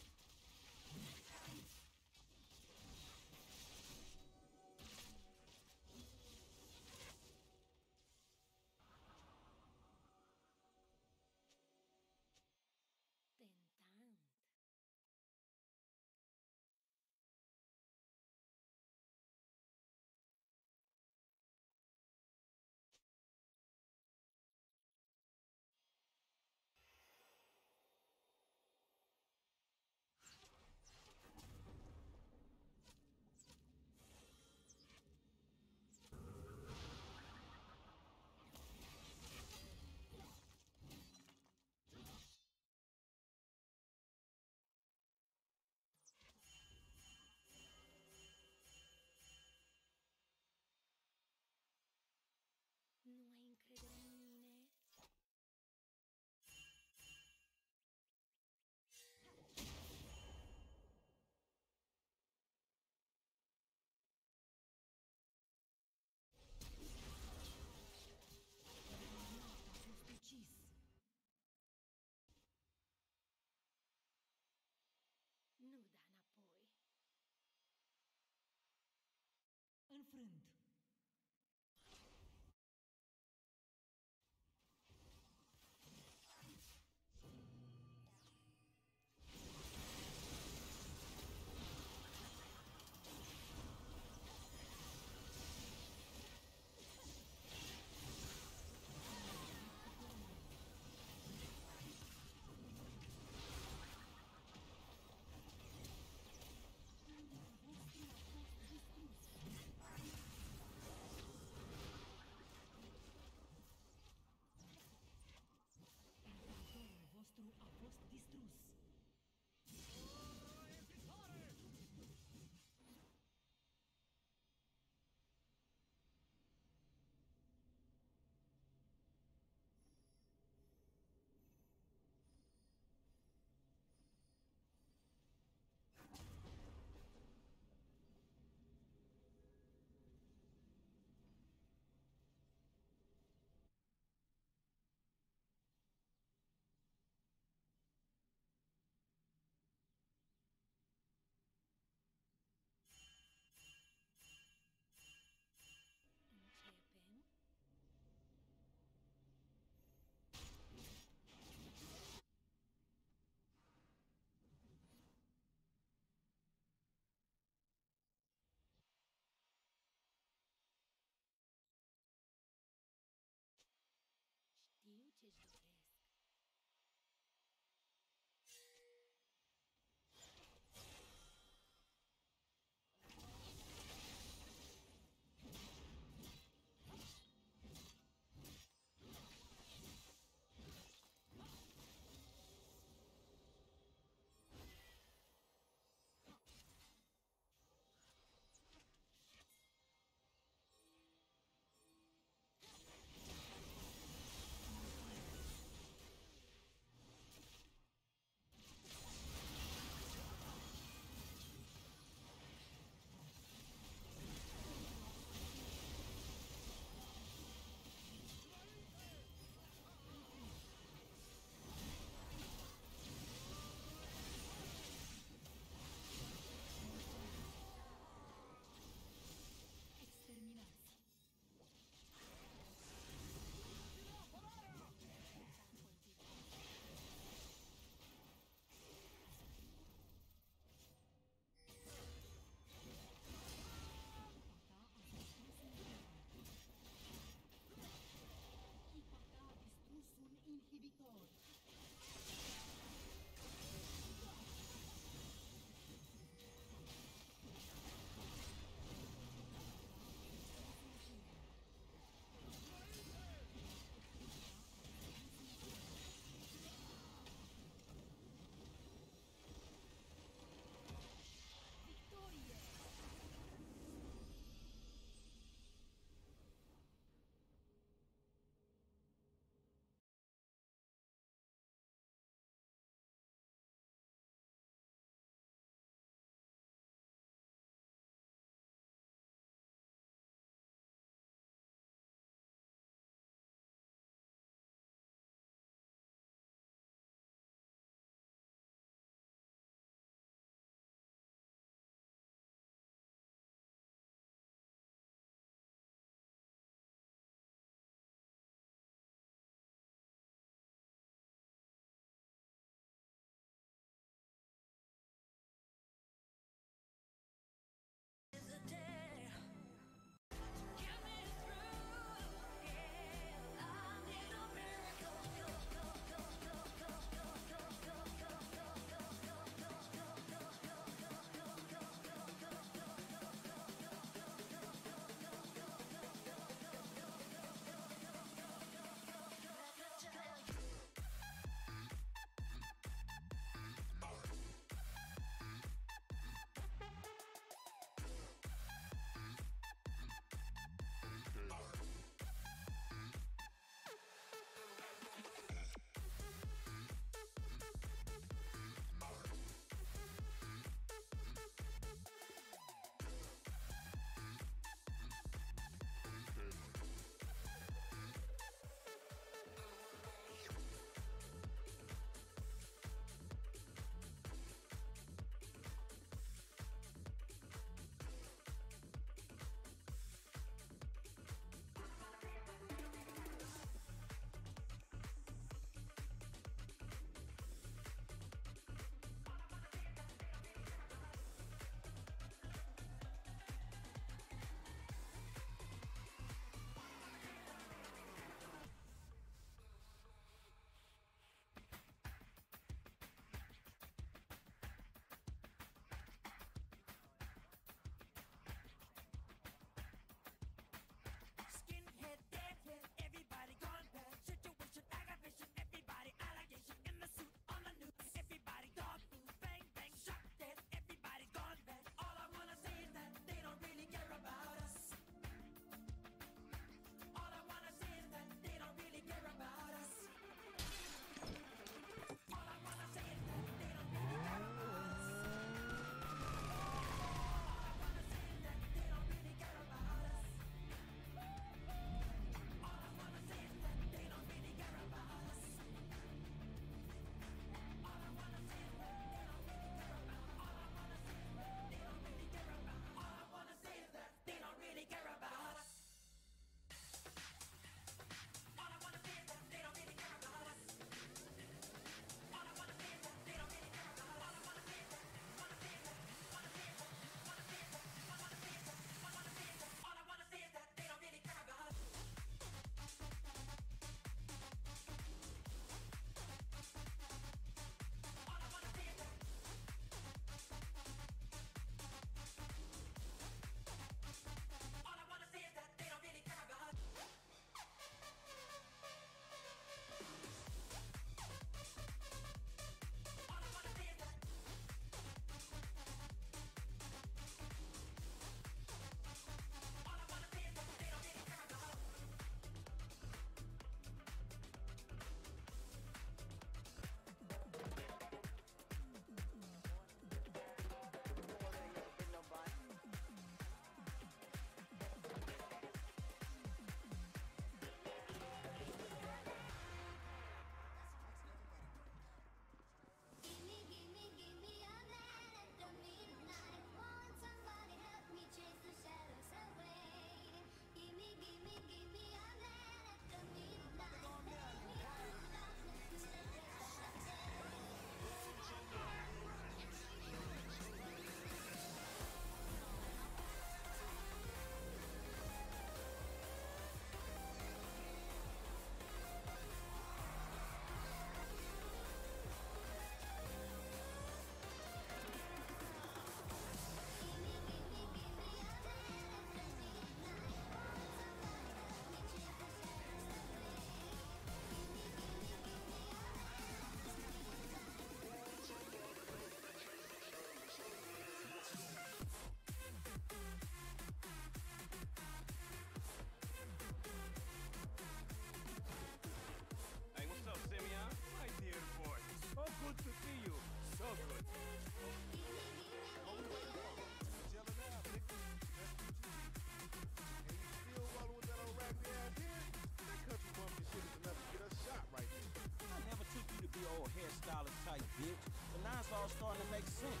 now starting to make sense.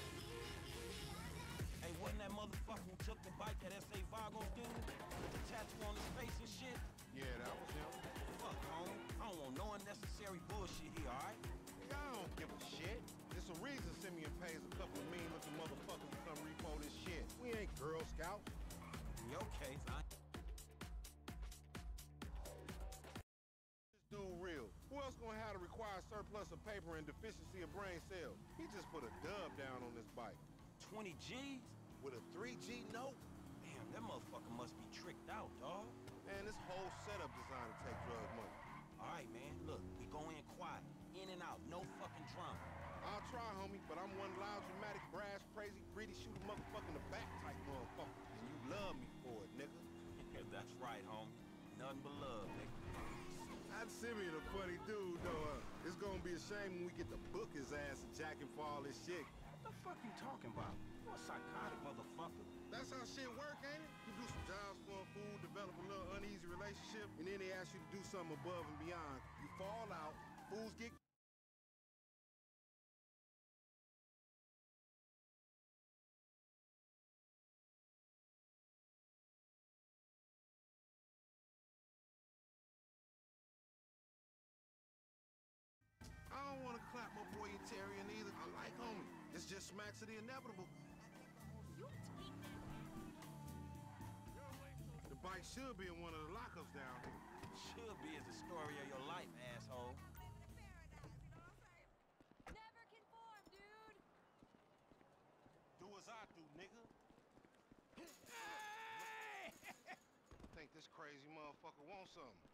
Hey, wasn't that motherfucker who took the bike that S A Vago dude? With the tattoo on his face and shit? Yeah, that was him. Fuck, homie. I don't want no unnecessary bullshit here, alright? Nigga, I don't give a shit. There's a reason Simeon pays a couple of mean-looking motherfuckers to come repo this shit. We ain't Girl Scouts. In your case, I This dude real. Who else gonna have to require surplus of paper and deficiency of brain cells? He just put a dub down on this bike. twenty G's? With a three G note? Damn, that motherfucker must be tricked out, dawg. Man, this whole setup designed to take drug money. Alright, man, look, we go in quiet. In and out, no fucking drama. I'll try, homie, but I'm one loud, dramatic, brass, crazy, greedy, shoot a motherfucker in the back type motherfucker. And you love me for it, nigga. That's right, homie. Nothing but love, nigga. I'd Simeon a funny dude, though. Uh, it's gonna be a shame when we get to book his ass and jack him for all this shit. What the fuck you talking about? You a psychotic motherfucker. That's how shit work, ain't it? You do some jobs for a fool, develop a little uneasy relationship, and then they ask you to do something above and beyond. You fall out, fools get... I don't want to clap my boy Interior either. I like homie. This just smacks of the inevitable. The bike should be in one of the lockups down here. Should be is the story of your life, asshole. Never conform, dude. Do as I do, nigga. Think this crazy motherfucker wants something.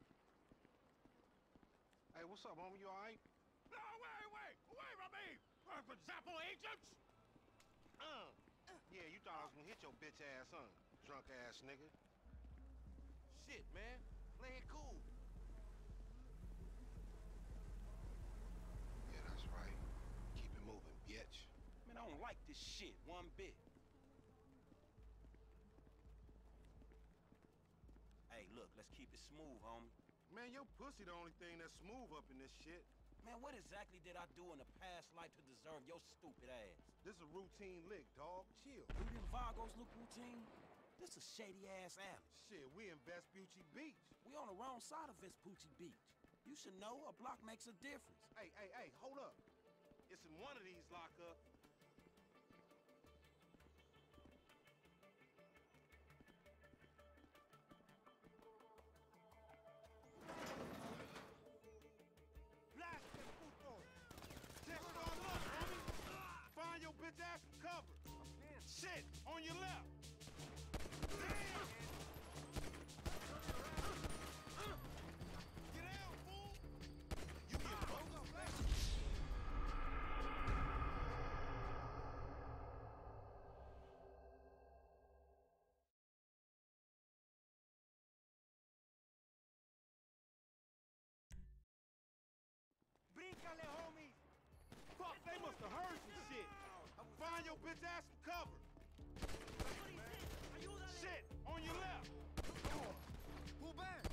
Hey, what's up, homie? You alright? No, wait, wait, wait, my man! Uh, for Zappo agents? Uh. Yeah, you thought I was gonna hit your bitch ass, huh? Drunk ass nigga. Shit, man. Play it cool. Yeah, that's right. Keep it moving, bitch. Man, I don't like this shit one bit. Hey, look, let's keep it smooth, homie. Man, your pussy the only thing that's smooth up in this shit. Man, what exactly did I do in a past life to deserve your stupid ass? This a routine lick, dog. Chill. Do them Vagos look routine? This a shady-ass alley. Shit, we in Vespucci Beach. We on the wrong side of Vespucci Beach. You should know a block makes a difference. Hey, hey, hey, hold up. It's in one of these lockups. Blast this puto. Check it on up, homie. Find your bitch ass some cover. Shit, on your left. Damn! Get out, fool! You get broke up, man. Bríncale, homie! Fuck, they must have heard some shit. Find your bitch ass some cover. Shit, on your left. Pull back.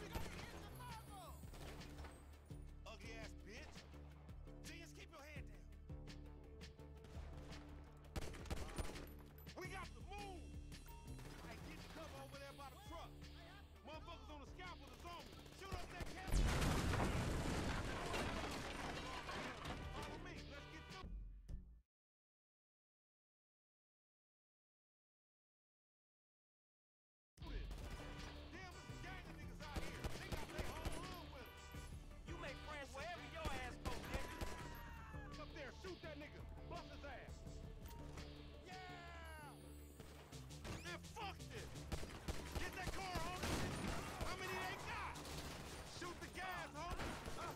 Ugly ass bitch. Genius, keep your head down. We got to move. Hey, get your cover over there by the truck. Motherfuckers on the scalpel is on me. Shoot up that camera. Follow me. Let's get through. Damn, this is gang of niggas out here. They got their whole hood with us. You make friends wherever your ass go, nigga. Up there, shoot that nigga. Bust his ass. Yeah! Man, fuck this. Get that car, homie. How many they got? Shoot the gas, homie.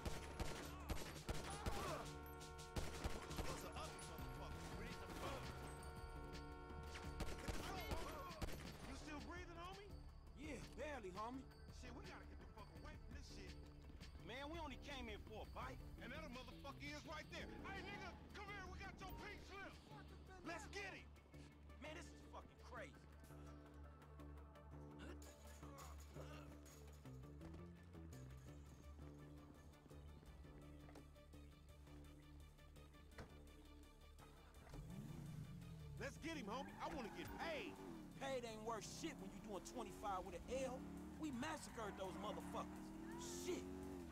Those are ugly motherfuckers. We need some fun. Get the door, homie. You still breathing, homie? Yeah, barely, homie. Shit, we gotta get the fuck away from this shit. Man, we only came in for a bite. And that motherfucker is right there. Hey, nigga, come here. We got your pink slip. Let's get him. Man, this is fucking crazy. get him, homie. I want to get paid. Paid ain't worth shit when you doing twenty-five with an L. We massacred those motherfuckers. Shit.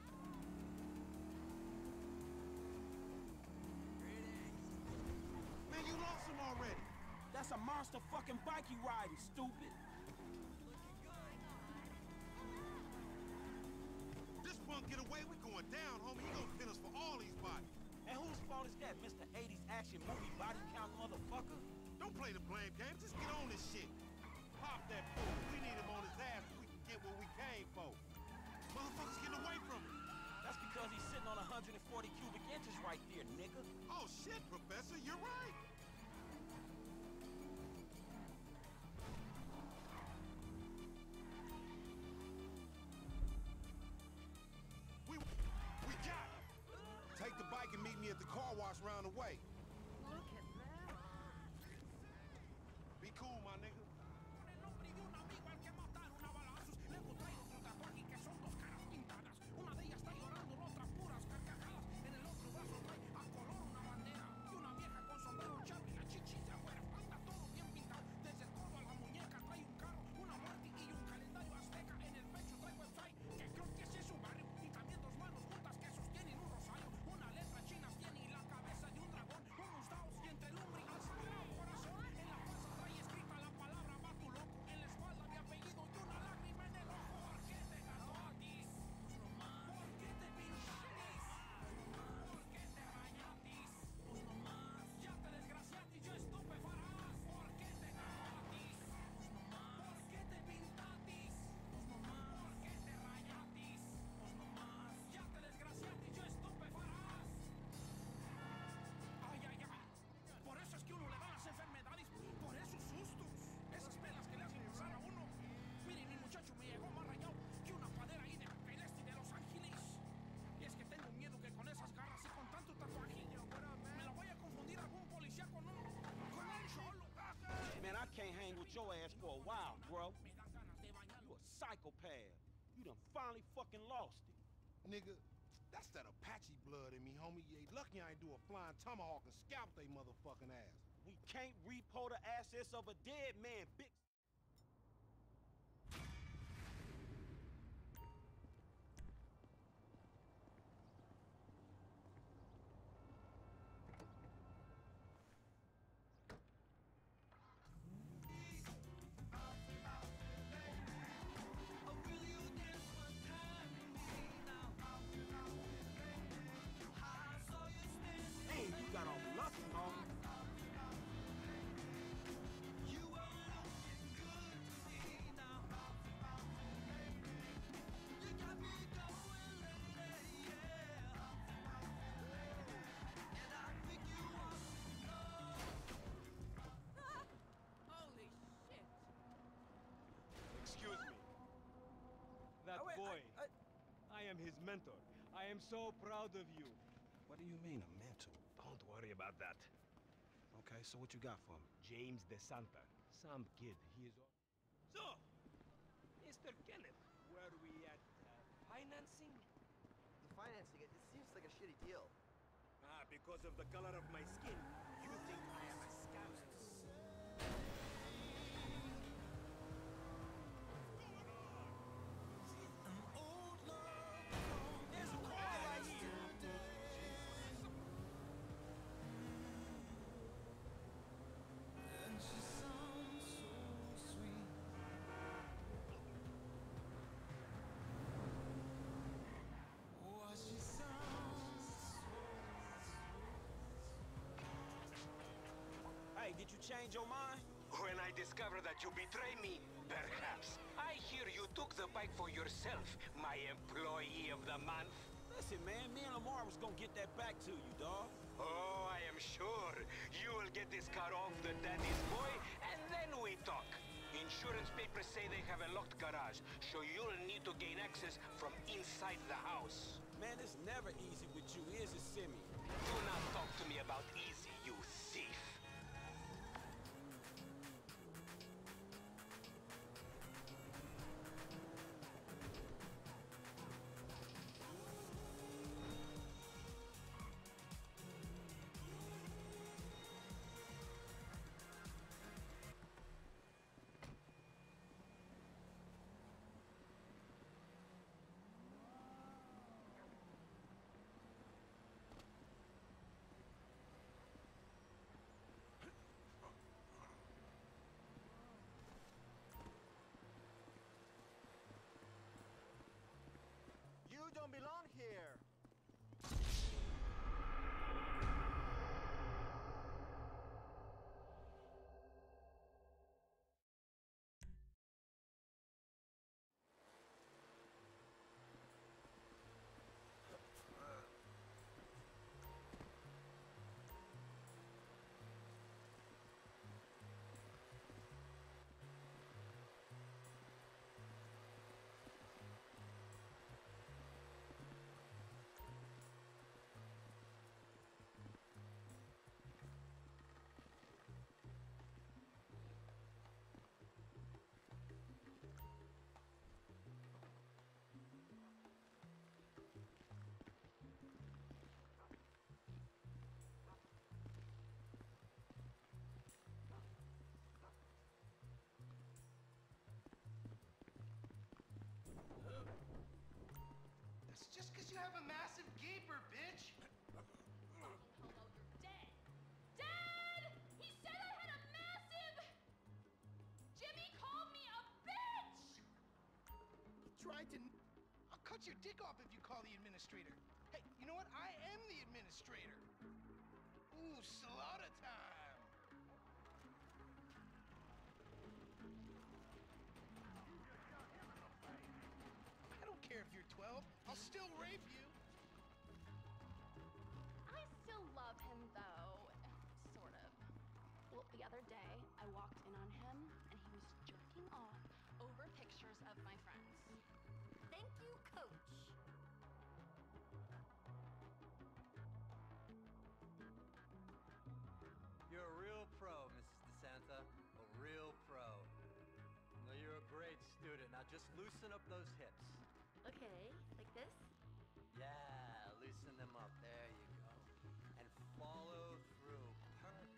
Man, you lost him already. That's a monster fucking bike you riding, stupid. This punk get away, we going down, homie. He gonna pin us for all these bodies. And whose fault is that, Mister eighties action movie body count motherfucker? Don't play the blame game. Just get on this shit. Pop that fool. We need him on his ass so we can get what we came for. Motherfuckers getting away from him. That's because he's sitting on one hundred forty cubic inches right there, nigga. Oh shit, Professor, you're right. We we got him. Take the bike and meet me at the car wash round the way. Look at that. Be cool, my nigga. Man, I can't hang with your ass for a while, bro. You a psychopath. You done finally fucking lost it. Nigga, that's that Apache blood in me, homie. You ain't lucky I ain't do a flying tomahawk and scalp they motherfucking ass. We can't repo the assets of a dead man, big... Hey, you got off lucky, homie. Holy shit. Excuse me. That Oh, wait, boy. I, I... I am his mentor. I am so proud of you. What do you mean, a mentor? Don't worry about that. Okay, so what you got for me? James DeSanta. Some kid. He is... So, Mister Kenneth, where are we at? Uh, financing? The financing, it, it seems like a shitty deal. Ah, because of the color of my skin, you think I am a scammer. There's a car right here. Hey, did you change your mind? When I discovered that you betrayed me, perhaps. I hear you took the bike for yourself, my employee of the month. Listen, man, me and Lamar was gonna get that back to you, dawg. Oh, I am sure. You will get this car off the daddy's boy, and then we talk. Insurance papers say they have a locked garage, so you'll need to gain access from inside the house. Man, it's never easy with you, is it, Simi? Do not talk to me about easy, you thief. have a massive gaper, bitch. Hello, you're dead. Dad! He said I had a massive... Jimmy called me a bitch! He tried to... I'll cut your dick off if you call the administrator. Hey, you know what? I am the administrator. Ooh, slaughter time. I don't care if you're twelve. I'll still rape you. I still love him, though. Sort of. Well, the other day, I walked in on him, and he was jerking off over pictures of my friends. Thank you, Coach. You're a real pro, Missus DeSanta. A real pro. No, you're a great student. Now just loosen up those hips. Okay, like this? Yeah, loosen them up. There you go. And follow through. Perfect.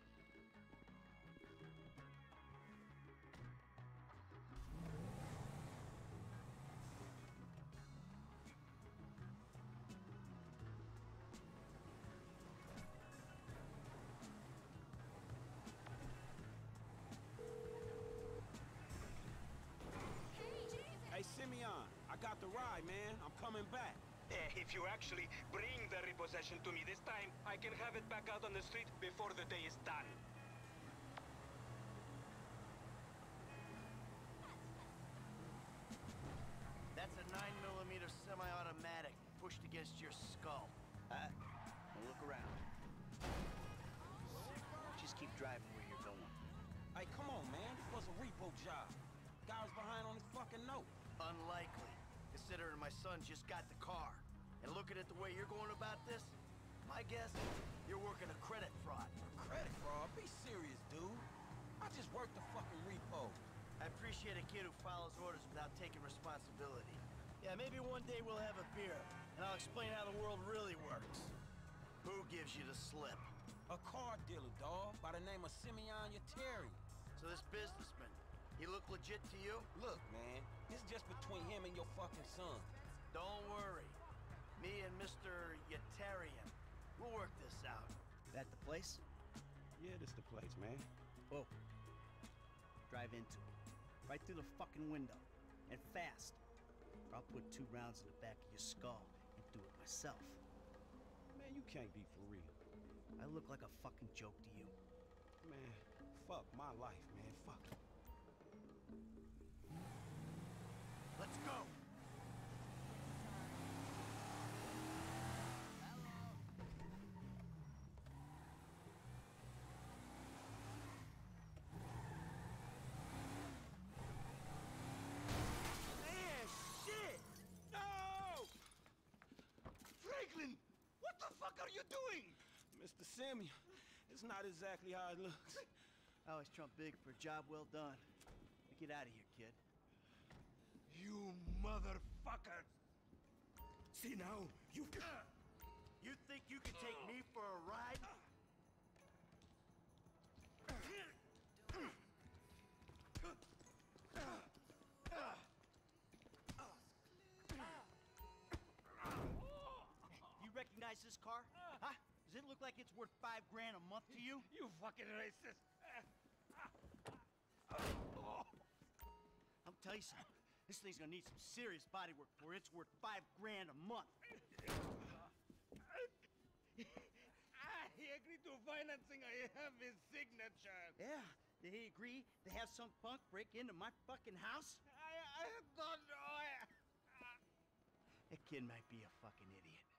Hey, Simeon, I got the ride, man. I'm coming back. Eh, if you actually bring the repossession to me this time, I can have it back out on the street before the day is done. That's a nine millimeter semi-automatic pushed against your skull. Uh, now look around. Just keep driving where you're going. Hey, come on, man. This was a repo job. Guy was behind on his fucking note. Unlikely, considering my son just got the car. And looking at the way you're going about this, my guess, you're working a credit fraud. Credit fraud? Be serious, dude. I just worked the fucking repo. I appreciate a kid who follows orders without taking responsibility. Yeah, maybe one day we'll have a beer, and I'll explain how the world really works. Who gives you the slip? A car dealer, dawg, by the name of Simeon Yetarian. So this businessman, he look legit to you? Look, man, this is just between him and your fucking son. Don't worry. Me and Mister Yetarian, we'll work this out. That the place? Yeah, this the place, man. Whoa. Drive into it. Right through the fucking window. And fast. Or I'll put two rounds in the back of your skull and do it myself. Man, you can't be for real. I look like a fucking joke to you. Man, fuck my life, man. Fuck it. Let's go! Man, shit! No! Franklin! What the fuck are you doing? Mister Simeon, it's not exactly how it looks. I always trump big for a job well done. Now get out of here, kid. You motherfucker! See now, you... You think you can take me for a ride? You recognize this car? Huh? Does it look like it's worth five grand a month to you? You fucking racist! I'll tell you something. This thing's gonna need some serious body work for it's worth five grand a month. He agreed to financing. I have his signature. Yeah, did he agree to have some punk break into my fucking house? I, I don't know. That kid might be a fucking idiot.